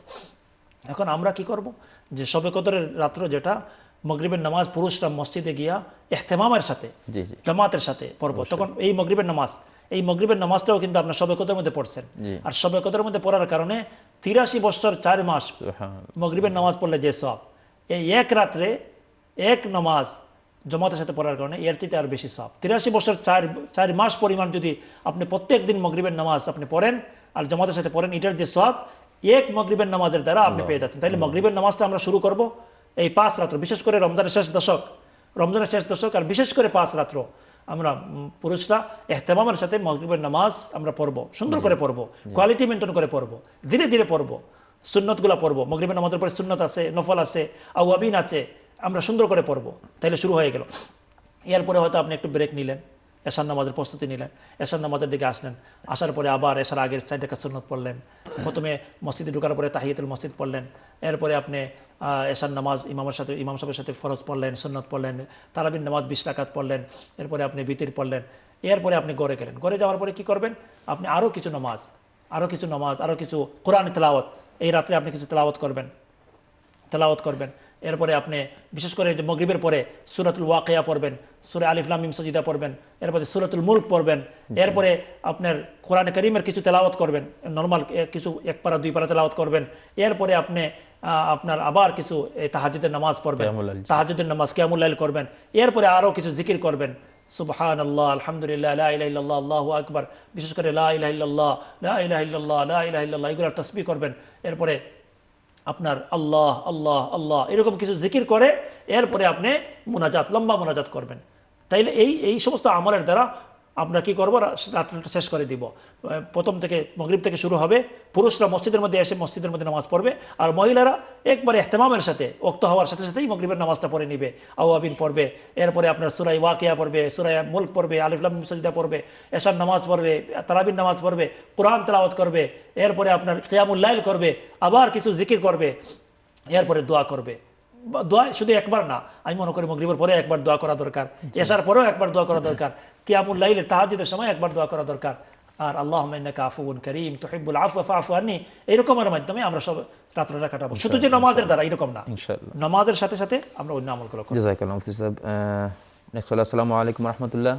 এখন আমরা কি করব যে শবে কদরের রাত্র যেটা মাগরিবের নামাজ পুরুষরা মসজিদে গিয়া ইহতেমামের সাথে জামাতের সাথে পড়ব, তখন এই মাগরিবের নামাজ, এই মাগরিবের নামাজটাও কিন্তু আপনার শবে কদরের মধ্যে পড়ছেন। আর শবে কদরের মধ্যে পড়ার কারণে তিরাশি বছর চার মাস মাগরিবের নামাজ পড়লে যে সওয়াব, এই এক রাত্রে এক নামাজ জামাতের সাথে পড়ার কারণে এর চেয়ে আর বেশি সওয়াব। তিরাশি বছর চার চার মাস পরিমাণ যদি আপনি প্রত্যেক দিন মাগরিবের নামাজ আপনি পড়েন আর জামাতের সাথে পড়েন, এটার যে সওয়াব এক মাগরিবের নামাজের দ্বারা আপনি পেয়ে যাচ্ছেন। তাইলে মাগরিবের নামাজটা আমরা শুরু করব এই পাঁচ রাত্র, বিশেষ করে রমজানের শেষ দশক, রমজানের শেষ দশক আর বিশেষ করে পাঁচ রাত্র আমরা পুরুষরা ইহতেমামের সাথে মাগরিবের নামাজ আমরা পড়ব, সুন্দর করে পড়ব, কোয়ালিটি মেনটেন করে পড়ব, ধীরে ধীরে পড়ব, সুন্নতগুলো পড়ব। মাগরিবের নামাজের পরে সুন্নত আছে, নফল আছে, আওয়াবিন আছে, আমরা সুন্দর করে পড়ব। তাইলে শুরু হয়ে গেল। এরপরে হয়তো আপনি একটু ব্রেক নিলেন, এশার নামাজের প্রস্তুতি নিলেন, এশার নামাজের দিকে আসলেন, আসার পরে আবার এশার আগের সাইড একটা সুন্নত পড়লেন, প্রথমে মসজিদে ঢোকার পরে তাহিয়াতুল মসজিদ পড়লেন, এরপরে আপনি এশার নামাজ ইমামের সাথে ইমাম সাহেবের সাথে ফরজ পড়লেন, সুন্নত পড়লেন, তারাবির নামাজ বিশ রাকাত পড়লেন, এরপরে আপনি বিতির পড়লেন, এরপরে আপনি ঘরে গেলেন। ঘরে যাওয়ার পরে কি করবেন, আপনি আরও কিছু নামাজ আরও কিছু নামাজ আরও কিছু কোরআন তেলাওয়াত, এই রাত্রে আপনি কিছু তেলাওয়াত করবেন তেলাওয়াত করবেন। এরপরে আপনি বিশেষ করে মাগরিবের পরে সূরাতুল ওয়াকিয়া পড়বেন, সূরা আলিফ লাম মিম সাজদা পড়বেন, এরপরে সূরাতুল মুলক পড়বেন, এরপরে আপনার কোরআন কারীমের কিছু তেলাওয়াত করবেন, নরমাল কিছু এক পারা দুই পারা তেলাওয়াত করবেন। এরপরে আপনি আপনার আবার কিছু তাহাজ্জুদের নামাজ পড়বেন, তাহাজ্জুদের নামাজ কিয়ামুল লাইল করবেন। এরপরে আরও কিছু জিকির করবেন, সুবহানাল্লাহ, আলহামদুলিল্লাহ, লা ইলাহা ইল্লাল্লাহ, আল্লাহু আকবার, বিশেষ করে লা ইলাহা ইল্লাল্লাহ, লা ইলাহা ইল্লাল্লাহ, লা ইলাহা ইল্লাল্লাহ এগুলোর তাসবিহ করবেন। এরপরে আপনার আল্লাহ আল্লাহ আল্লাহ এরকম কিছু জিকির করে এরপরে আপনি মুনাজাত, লম্বা মুনাজাত করবেন। তাইলে এই এই সমস্ত আমলের দ্বারা আমরা কি করবো, রাত্রিটা শেষ করে দিব। প্রথম থেকে মাগরিব থেকে শুরু হবে, পুরুষরা মসজিদের মধ্যে এসে মসজিদের মধ্যে নামাজ পড়বে, আর মহিলারা একবারে ইহতেমামের সাথে ওয়াক্ত হওয়ার সাথে সাথেই মাগরিবের নামাজটা পড়ে নিবে, আওয়াবিন পড়বে, এরপরে আপনার সূরা ওয়াকিয়া পড়বে, সূরা মুলক পড়বে, আলিফ লাম মিম সাজদা পড়বে, এশার নামাজ পড়বে, তারাবির নামাজ পড়বে, কোরআন তেলাওয়াত করবে, এরপরে আপনার কিয়ামুল লাইল করবে, আবার কিছু জিকির করবে, এরপরে দোয়া করবে। দোয়া শুধু একবার না, আমি মনে করি মাগরিবের পরে একবার দোয়া করা দরকার, এশার পরেও একবার দোয়া করা দরকার, কিয়ামুল লাইলে তাহাজ্জুদের সময় একবার দোয়া করা দরকার। আর আল্লাহুম্মা ইন্নাকা আফুউন কারীম তুহিব্বুল আফওয়া ফাআফু আন্নী, এরকমের মাধ্যমে আমরা সব রাত্রিটা কাটাবো, শুধু যে নামাজের দ্বারা এরকম না, ইনশাআল্লাহ নামাজের সাথে সাথে আমরা অন্য আমলগুলো করব। জাযাকাল্লাহু মুফতি সাহেব। নেক্সট হলো আসসালামু আলাইকুম ওয়া রাহমাতুল্লাহ।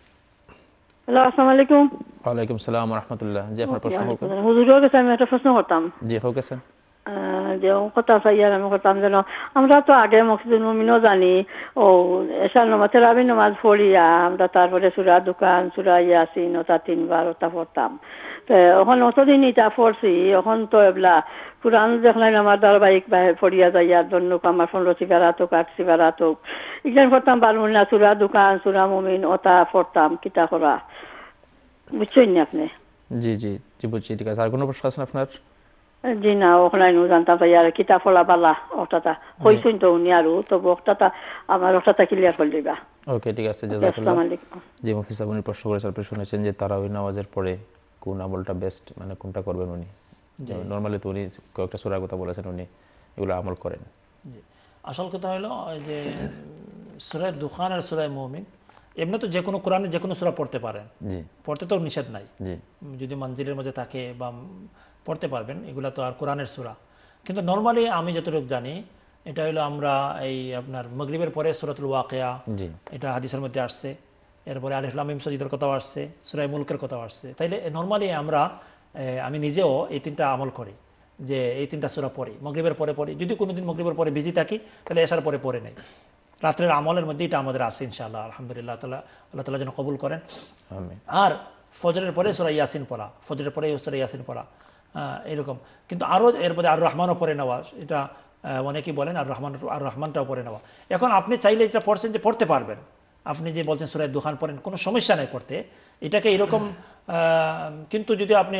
হ্যালো, আসসালামু আলাইকুম। ওয়া আলাইকুম আসসালাম ওয়া রাহমাতুল্লাহ। জি আপনার প্রশ্ন করুন। হুজুরের কাছে আমি একটা প্রশ্ন করতাম। জি হোক স্যার। যে কথা সাইয়ার আমি করতাম যেন, আমরা তো আগে মসজিদুল মুমিনও জানি ও এশার নামাজ তারাবির নামাজ পড়িয়া আমরা তারপরে সূরা দোকান সূরা ইয়াসিন ওটা তিনবার ওটা পড়তাম। তো এখন অতদিন এটা পড়ছি, এখন তো এবলা কোরআন দেখলাম আমার ধারাবাহিক পড়িয়া যাইয়া জন্য আমার পনেরো সিবারাত হোক আট সিবারাত হোক এখানে পড়তাম পারবো না, সূরা দোকান সূরা মুমিন ওটা পড়তাম কিতা করা, বুঝছেন না আপনি? জি জি জি বুঝছি, ঠিক আছে। আর কোনো প্রশ্ন আছে আপনার? জি না, ওখানে জানতাম ভাই আর কিতাব ফলা বালা ওটা হইছুন তো উনি আরো তবু ওটা আমার ওটা ক্লিয়ার করে দিবা। ওকে ঠিক আছে, জাযাকাল্লাহ। জি মুফতি সাহেব উনি প্রশ্ন করেছেন, আপনি শুনেছেন যে তারাবির নামাজের পরে কোন আমলটা বেস্ট, মানে কোনটা করবেন উনি? নরমালি তো উনি কয়েকটা সূরার কথা বলেছেন, উনি এগুলো আমল করেন। জি আসল কথা হলো যে সূরা দুখান আর সূরা মুমিন এমনি তো যে কোনো কোরআনে যে কোনো সূরা পড়তে পারেন, জি পড়তে তো নিষেধ নাই, জি যদি মঞ্জিলের মধ্যে থাকে বা পড়তে পারবেন, এগুলা তো আর কোরআনের সূরা। কিন্তু নরমালি আমি যতটুকু জানি এটা হলো আমরা এই আপনার মাগরিবের পরে সূরাতুল ওয়াকিয়া, এটা হাদিসের মধ্যে আসছে, এরপরে আলিফ লাম মিম সাজদার কথাও আসছে, সূরা মুলকের কথাও আসছে। তাইলে নরমালি আমরা আমি নিজেও এই তিনটা আমল করি। যে এই তিনটা সূরা পড়ি, মাগরিবের পরে পড়ি। যদি কোনোদিন মাগরিবের পরে বিজি থাকি তাহলে এশার পরে পড়ে নেই। রাত্রের আমলের মধ্যে এটা আমাদের আছে ইনশাআল্লাহ, আলহামদুলিল্লাহ তাআলা আল্লাহ তাআলা যেন কবুল করেন। আমিন। আর ফজরের পরে সূরা ইয়াসিন পড়া, ফজরের পরে সূরা ইয়াসিন পড়া এরকম। কিন্তু আরও এরপরে আর রহমানও পড়ে নেওয়া, এটা অনেকেই বলেন আর রহমান আর রহমানটাও পড়ে নেওয়া। এখন আপনি চাইলে এটা পড়ছেন যে পড়তে পারবেন, আপনি যে বলছেন সূরা দুখান পড়েন, কোনো সমস্যা নেই পড়তে এটাকে এরকম। কিন্তু যদি আপনি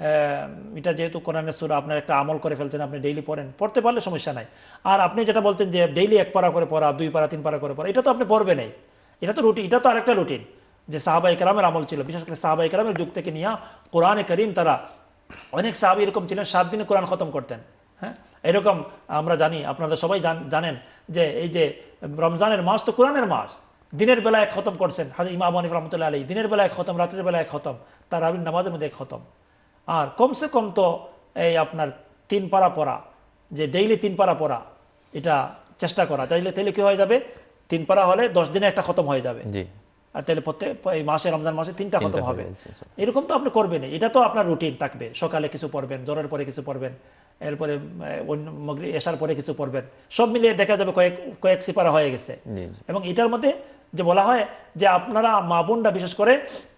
এটা যেহেতু কোরআনের সূরা আপনার একটা আমল করে ফেলছেন, আপনি ডেইলি পড়েন, পড়তে পারলে সমস্যা নাই। আর আপনি যেটা বলছেন যে ডেইলি এক পারা করে পড়া, দুই পারা তিন পারা করে পড়া, এটা তো আপনি পড়বেনই, এটা তো রুটিন, এটা তো আরেকটা রুটিন যে সাহাবায়ে কেরামের আমল ছিল। বিশেষ করে সাহাবায়ে কেরামের যুগ থেকে নিয়ে কোরআনে কারীম, তারা অনেক সাহাবী এরকম ছিলেন সাত দিনে কোরআন খতম করতেন। হ্যাঁ, এরকম আমরা জানি, আপনারা সবাই জানেন যে এই যে রমজানের মাস তো কোরআনের মাস, দিনের বেলায় এক খতম করছেন হাজরত ইমাম আবু হানিফা রাহমাতুল্লাহ আলাইহি, দিনের বেলায় এক খতম, রাতের বেলায় এক খতম, তারাবির নামাজের মধ্যে এক খতম। আর কমসে কম তো এই আপনার তিন পারা পড়া, যে ডেইলি তিন পারা পড়া, এটা চেষ্টা করা। তাইলে তাইলে কি হয়ে যাবে, তিন পারা হলে দশ দিনে একটা খতম হয়ে যাবে। আর তাহলে প্রত্যেক এই মাসে রমজান মাসে তিনটা খতম হবে। এরকম তো আপনি করবেন, এটা তো আপনার রুটিন থাকবে। সকালে কিছু পড়বেন, জোহরের পরে কিছু পড়বেন, এরপরে মাগরিব এশার পরে কিছু পড়বেন, সব মিলিয়ে দেখা যাবে কয়েক কয়েক সিপারা হয়ে গেছে। এবং এটার মধ্যে যে বলা হয় যে আপনারা মা বোনরা বিশেষ করে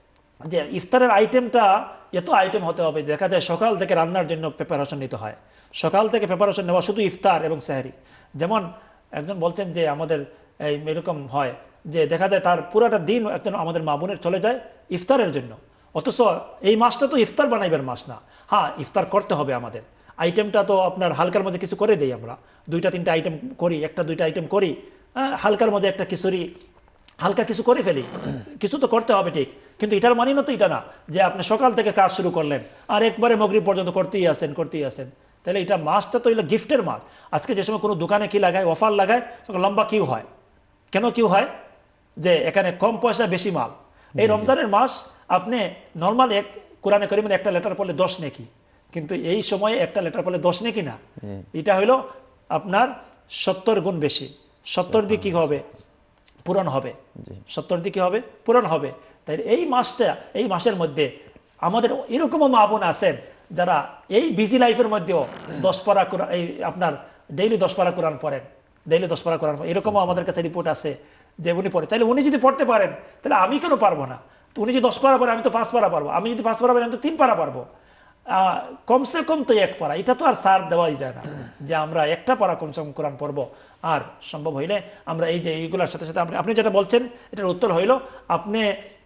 যে ইফতারের আইটেমটা এত আইটেম হতে হবে, দেখা যায় সকাল থেকে রান্নার জন্য প্রিপারেশন নিতে হয়, সকাল থেকে প্রিপারেশন নেওয়া শুধু ইফতার এবং সেহরি। যেমন একজন বলছেন যে আমাদের এই এরকম হয় যে দেখা যায় তার পুরাটা দিন একজন আমাদের মা বোনের চলে যায় ইফতারের জন্য, অথচ এই মাসটা তো ইফতার বানাইবার মাস না। হ্যাঁ, ইফতার করতে হবে আমাদের, আইটেমটা তো আপনার হালকার মধ্যে কিছু করে দেই, আমরা দুইটা তিনটা আইটেম করি, একটা দুইটা আইটেম করি, হালকার মধ্যে একটা খিচুড়ি, হালকা কিছু করে ফেলি, কিছু তো করতে হবে ঠিক। কিন্তু এটার মানে না তো এটা না যে আপনি সকাল থেকে কাজ শুরু করলেন আর একবারে মাগরিব পর্যন্ত করতেই আসেন করতেই আসেন। তাহলে এটা মাসটা তো এগুলো গিফটের মাস। আজকে যে সময় কোনো দোকানে কি লাগায়, অফার লাগায়, লম্বা কিউ হয়। কেন কিউ হয়? যে এখানে কম পয়সা বেশি মাল। এই রমজানের মাস আপনি নর্মাল এক কোরআনে কারীমের একটা লেটার পড়লে দশ নেকি, কিন্তু এই সময়ে একটা লেটার পড়লে দশ নেকি না, এটা হলো আপনার সত্তর গুণ বেশি। সত্তর দিয়ে কি হবে? পূরণ হবে। সত্তর দিয়ে কি হবে? পূরণ হবে। তাই এই মাসটা, এই মাসের মধ্যে আমাদের এরকমও মা বোন আছেন যারা এই বিজি লাইফের মধ্যেও দশ পারা এই আপনার ডেইলি দশ পারা কোরআন পড়েন, ডেইলি দশ পারা কোরআন। এরকমও আমাদের কাছে রিপোর্ট আছে যে উনি পড়ে। তাহলে উনি যদি পড়তে পারেন তাহলে আমি কেন পারবো না? উনি যদি দশ পারা পড়ে আমি তো পাঁচ পারা পারবো, আমি যদি পাঁচ পারা পারি আমি তো তিন পারা পারবো, কমসে কম তো এক পারা। এটা তো আর সার দেওয়াই যায় না যে আমরা একটা পারা কমসে কম কোরআন পড়বো। আর সম্ভব হইলে আমরা এই যে এইগুলোর সাথে সাথে আপনি যেটা বলছেন এটার উত্তর হইল আপনি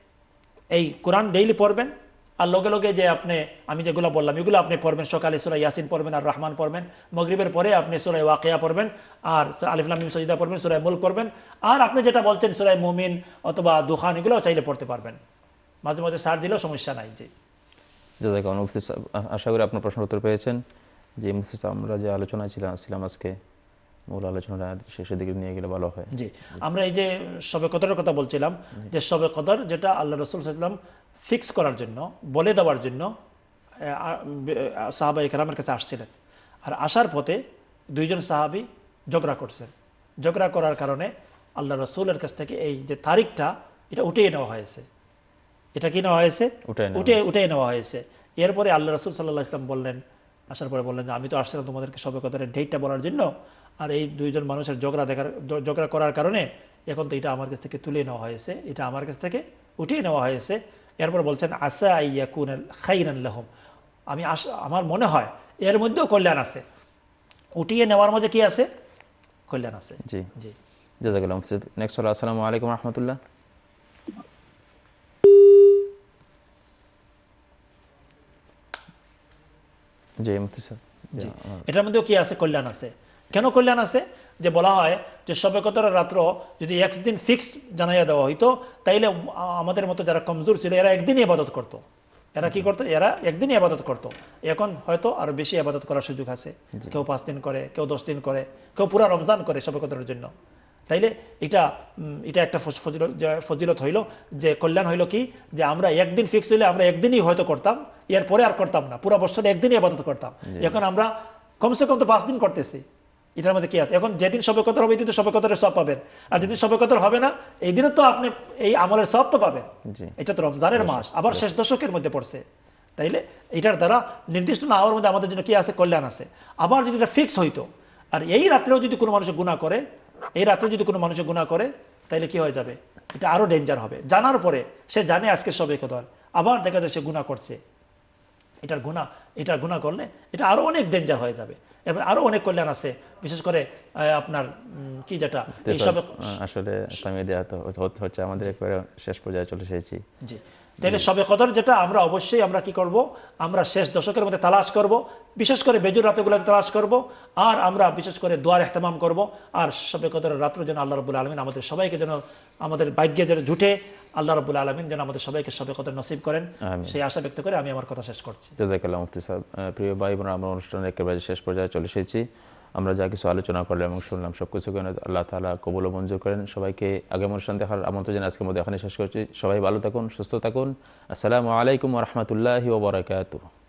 এই কোরআন ডেইলি পড়বেন, আর লগে লগে যে আপনি আমি যেগুলো বললাম এগুলো আপনি পড়বেন। সকালে সূরা ইয়াসিন পড়বেন আর রহমান পড়বেন, মাগরিবের পরে আপনি সূরা ওয়াকিয়া পড়বেন, আর আলিফ লাম মিম সাজদা পড়বেন, সূরা মুলক পড়বেন, আর আপনি যেটা বলছেন সূরা মুমিন অথবা দুখান এগুলো চাইলে পড়তে পারবেন। মাঝে মাঝে সার দিলেও সমস্যা নাই। জি জাযাকাল্লাহ মুফতি সাহেব, আশা করি আপনার প্রশ্নের উত্তর পেয়েছেন। যে মুফতি সাহেব, আমরা যে আলোচনা ছিলাম আজকে, মূল আলোচনাটা শেষের দিকে নিয়ে গেলে ভালো হয়। জি, আমরা এই যে শবে কদরের কথা বলছিলাম, যে শবে কদর যেটা আল্লাহ রাসূল সাল্লাল্লাহু আলাইহি ওয়াসাল্লাম ফিক্স করার জন্য, বলে দেওয়ার জন্য সাহাবায়ে কেরামের কাছে আসছিলেন। আর আসার পথে দুইজন সাহাবী ঝগড়া করছেন। ঝগড়া করার কারণে আল্লাহ রাসূলের কাছ থেকে এই যে তারিখটা এটা উঠিয়ে নেওয়া হয়েছে। এটা কি নেওয়া হয়েছে? উঠে উঠে নেওয়া হয়েছে। এরপরে আল্লাহ রাসূল সাল্লাল্লাহু আলাইহি ওয়াসাল্লাম বললেন, আসার পরে বললেন যে আমি তো আসছিলাম তোমাদেরকে শবে কদরের ডেটটা বলার জন্য, আর এই দুইজন মানুষের ঝগড়া দেখার ঝগড়া করার কারণে এখন তো এটা আমার কাছ থেকে তুলে নেওয়া হয়েছে, এটা আমার কাছ থেকে উঠিয়ে নেওয়া হয়েছে। এরপর বলছেন আসা ইয়াকুনাল খাইরান লাহুম, আমি আমার মনে হয় এর মধ্যেও কল্যাণ আছে। উঠিয়ে নেওয়ার মধ্যে কি আছে? কল্যাণ আছে। জি জি, জাযাকাল্লাহ। নেক্সট হলো আসসালামু আলাইকুম রাহমাতুল্লাহ। জি মুফতি সাহেব, জি, এটার মধ্যেও কি আছে? কল্যাণ আছে। কেন কল্যাণ আছে? যে বলা হয় যে শবে কদরের রাত্র যদি একদিন ফিক্স জানাইয়া দেওয়া হইতো তাইলে আমাদের মতো যারা কমজোর ছিল এরা একদিনই ইবাদত করতো। এরা কি করতো? এরা একদিনই ইবাদত করতো। এখন হয়তো আরো বেশি ইবাদত করার সুযোগ আছে। কেউ পাঁচ দিন করে, কেউ দশ দিন করে, কেউ পুরা রমজান করে শবে কদরের জন্য। তাইলে এটা এটা একটা ফজিলত হইল, যে কল্যাণ হইল কি, যে আমরা একদিন ফিক্স হইলে আমরা একদিনই হয়তো করতাম, এর পরে আর করতাম না, পুরা বছরে একদিনই ইবাদত করতাম। এখন আমরা কমসে কম তো পাঁচ দিন করতেছি। এটার মধ্যে কি আছে? এখন যেদিন শবে কদর হবে এই দিন তো শবে কদরের সওয়াব পাবেন, আর যেদিন শবে কদর হবে না এই দিনে তো আপনি এই আমলের সওয়াব তো পাবেন। এটা তো রমজানের মাস, আবার শেষ দশকের মধ্যে পড়ছে। তাইলে এটার দ্বারা নির্দিষ্ট না হওয়ার মধ্যে আমাদের জন্য কি আছে, কল্যাণ আছে। আবার যদি এটা ফিক্স হইতো, আর এই রাত্রেও যদি কোনো মানুষ গুনাহ করে, এই রাত্রে যদি কোনো মানুষ গুনাহ করে, তাইলে কি হয়ে যাবে, এটা আরো ডেঞ্জার হবে। জানার পরে সে জানে আজকে সবে কদর, আবার দেখা যায় সে গুনাহ করছে, এটার গুনাহ এটার গুনাহ করলে এটা আরো অনেক ডেঞ্জার হয়ে যাবে এবং আরো অনেক কল্যাণ আছে। বিশেষ করে আপনার কি যেটা এইসব আসলে হচ্ছে আমাদের একবারে শেষ পর্যায়ে চলে এসেছি। জি, তাহলে সবে কদর যেটা আমরা অবশ্যই আমরা কি করব, আমরা শেষ দশকের মধ্যে তালাশ করব, বিশেষ করে বেজুর রাতগুলোতে তালাশ করব, আর আমরা বিশেষ করে দোয়ার ইহতেমাম করব। আর সবে কদরের রাত্র যেন আল্লাহ রাব্বুল আলামিন আমাদের সবাইকে যেন আমাদের ভাগ্যে যেন জুটে, আল্লাহ রাব্বুল আলামিন যেন আমাদের সবাইকে সবে কদর নসিব করেন, সেই আশা ব্যক্ত করে আমি আমার কথা শেষ করছি। জাযাকাল্লাহ মুফতি সাহেব। প্রিয় ভাই বোন, আমরা অনুষ্ঠানের একেবারে শেষ পর্যায়ে চলে এসেছি। আমরা যা কিছু আলোচনা করলাম এবং শুনলাম সবকিছু কেন আল্লাহ তাআলা কবুল ও মঞ্জুর করেন। সবাইকে আগামী অনুষ্ঠান দেখার আমন্ত্রণ জানিয়ে আজকের মধ্যে এখানে শেষ করছি। সবাই ভালো থাকুন, সুস্থ থাকুন। আসসালামু আলাইকুম ওয়া রাহমাতুল্লাহি ওয়া বারাকাতুহু।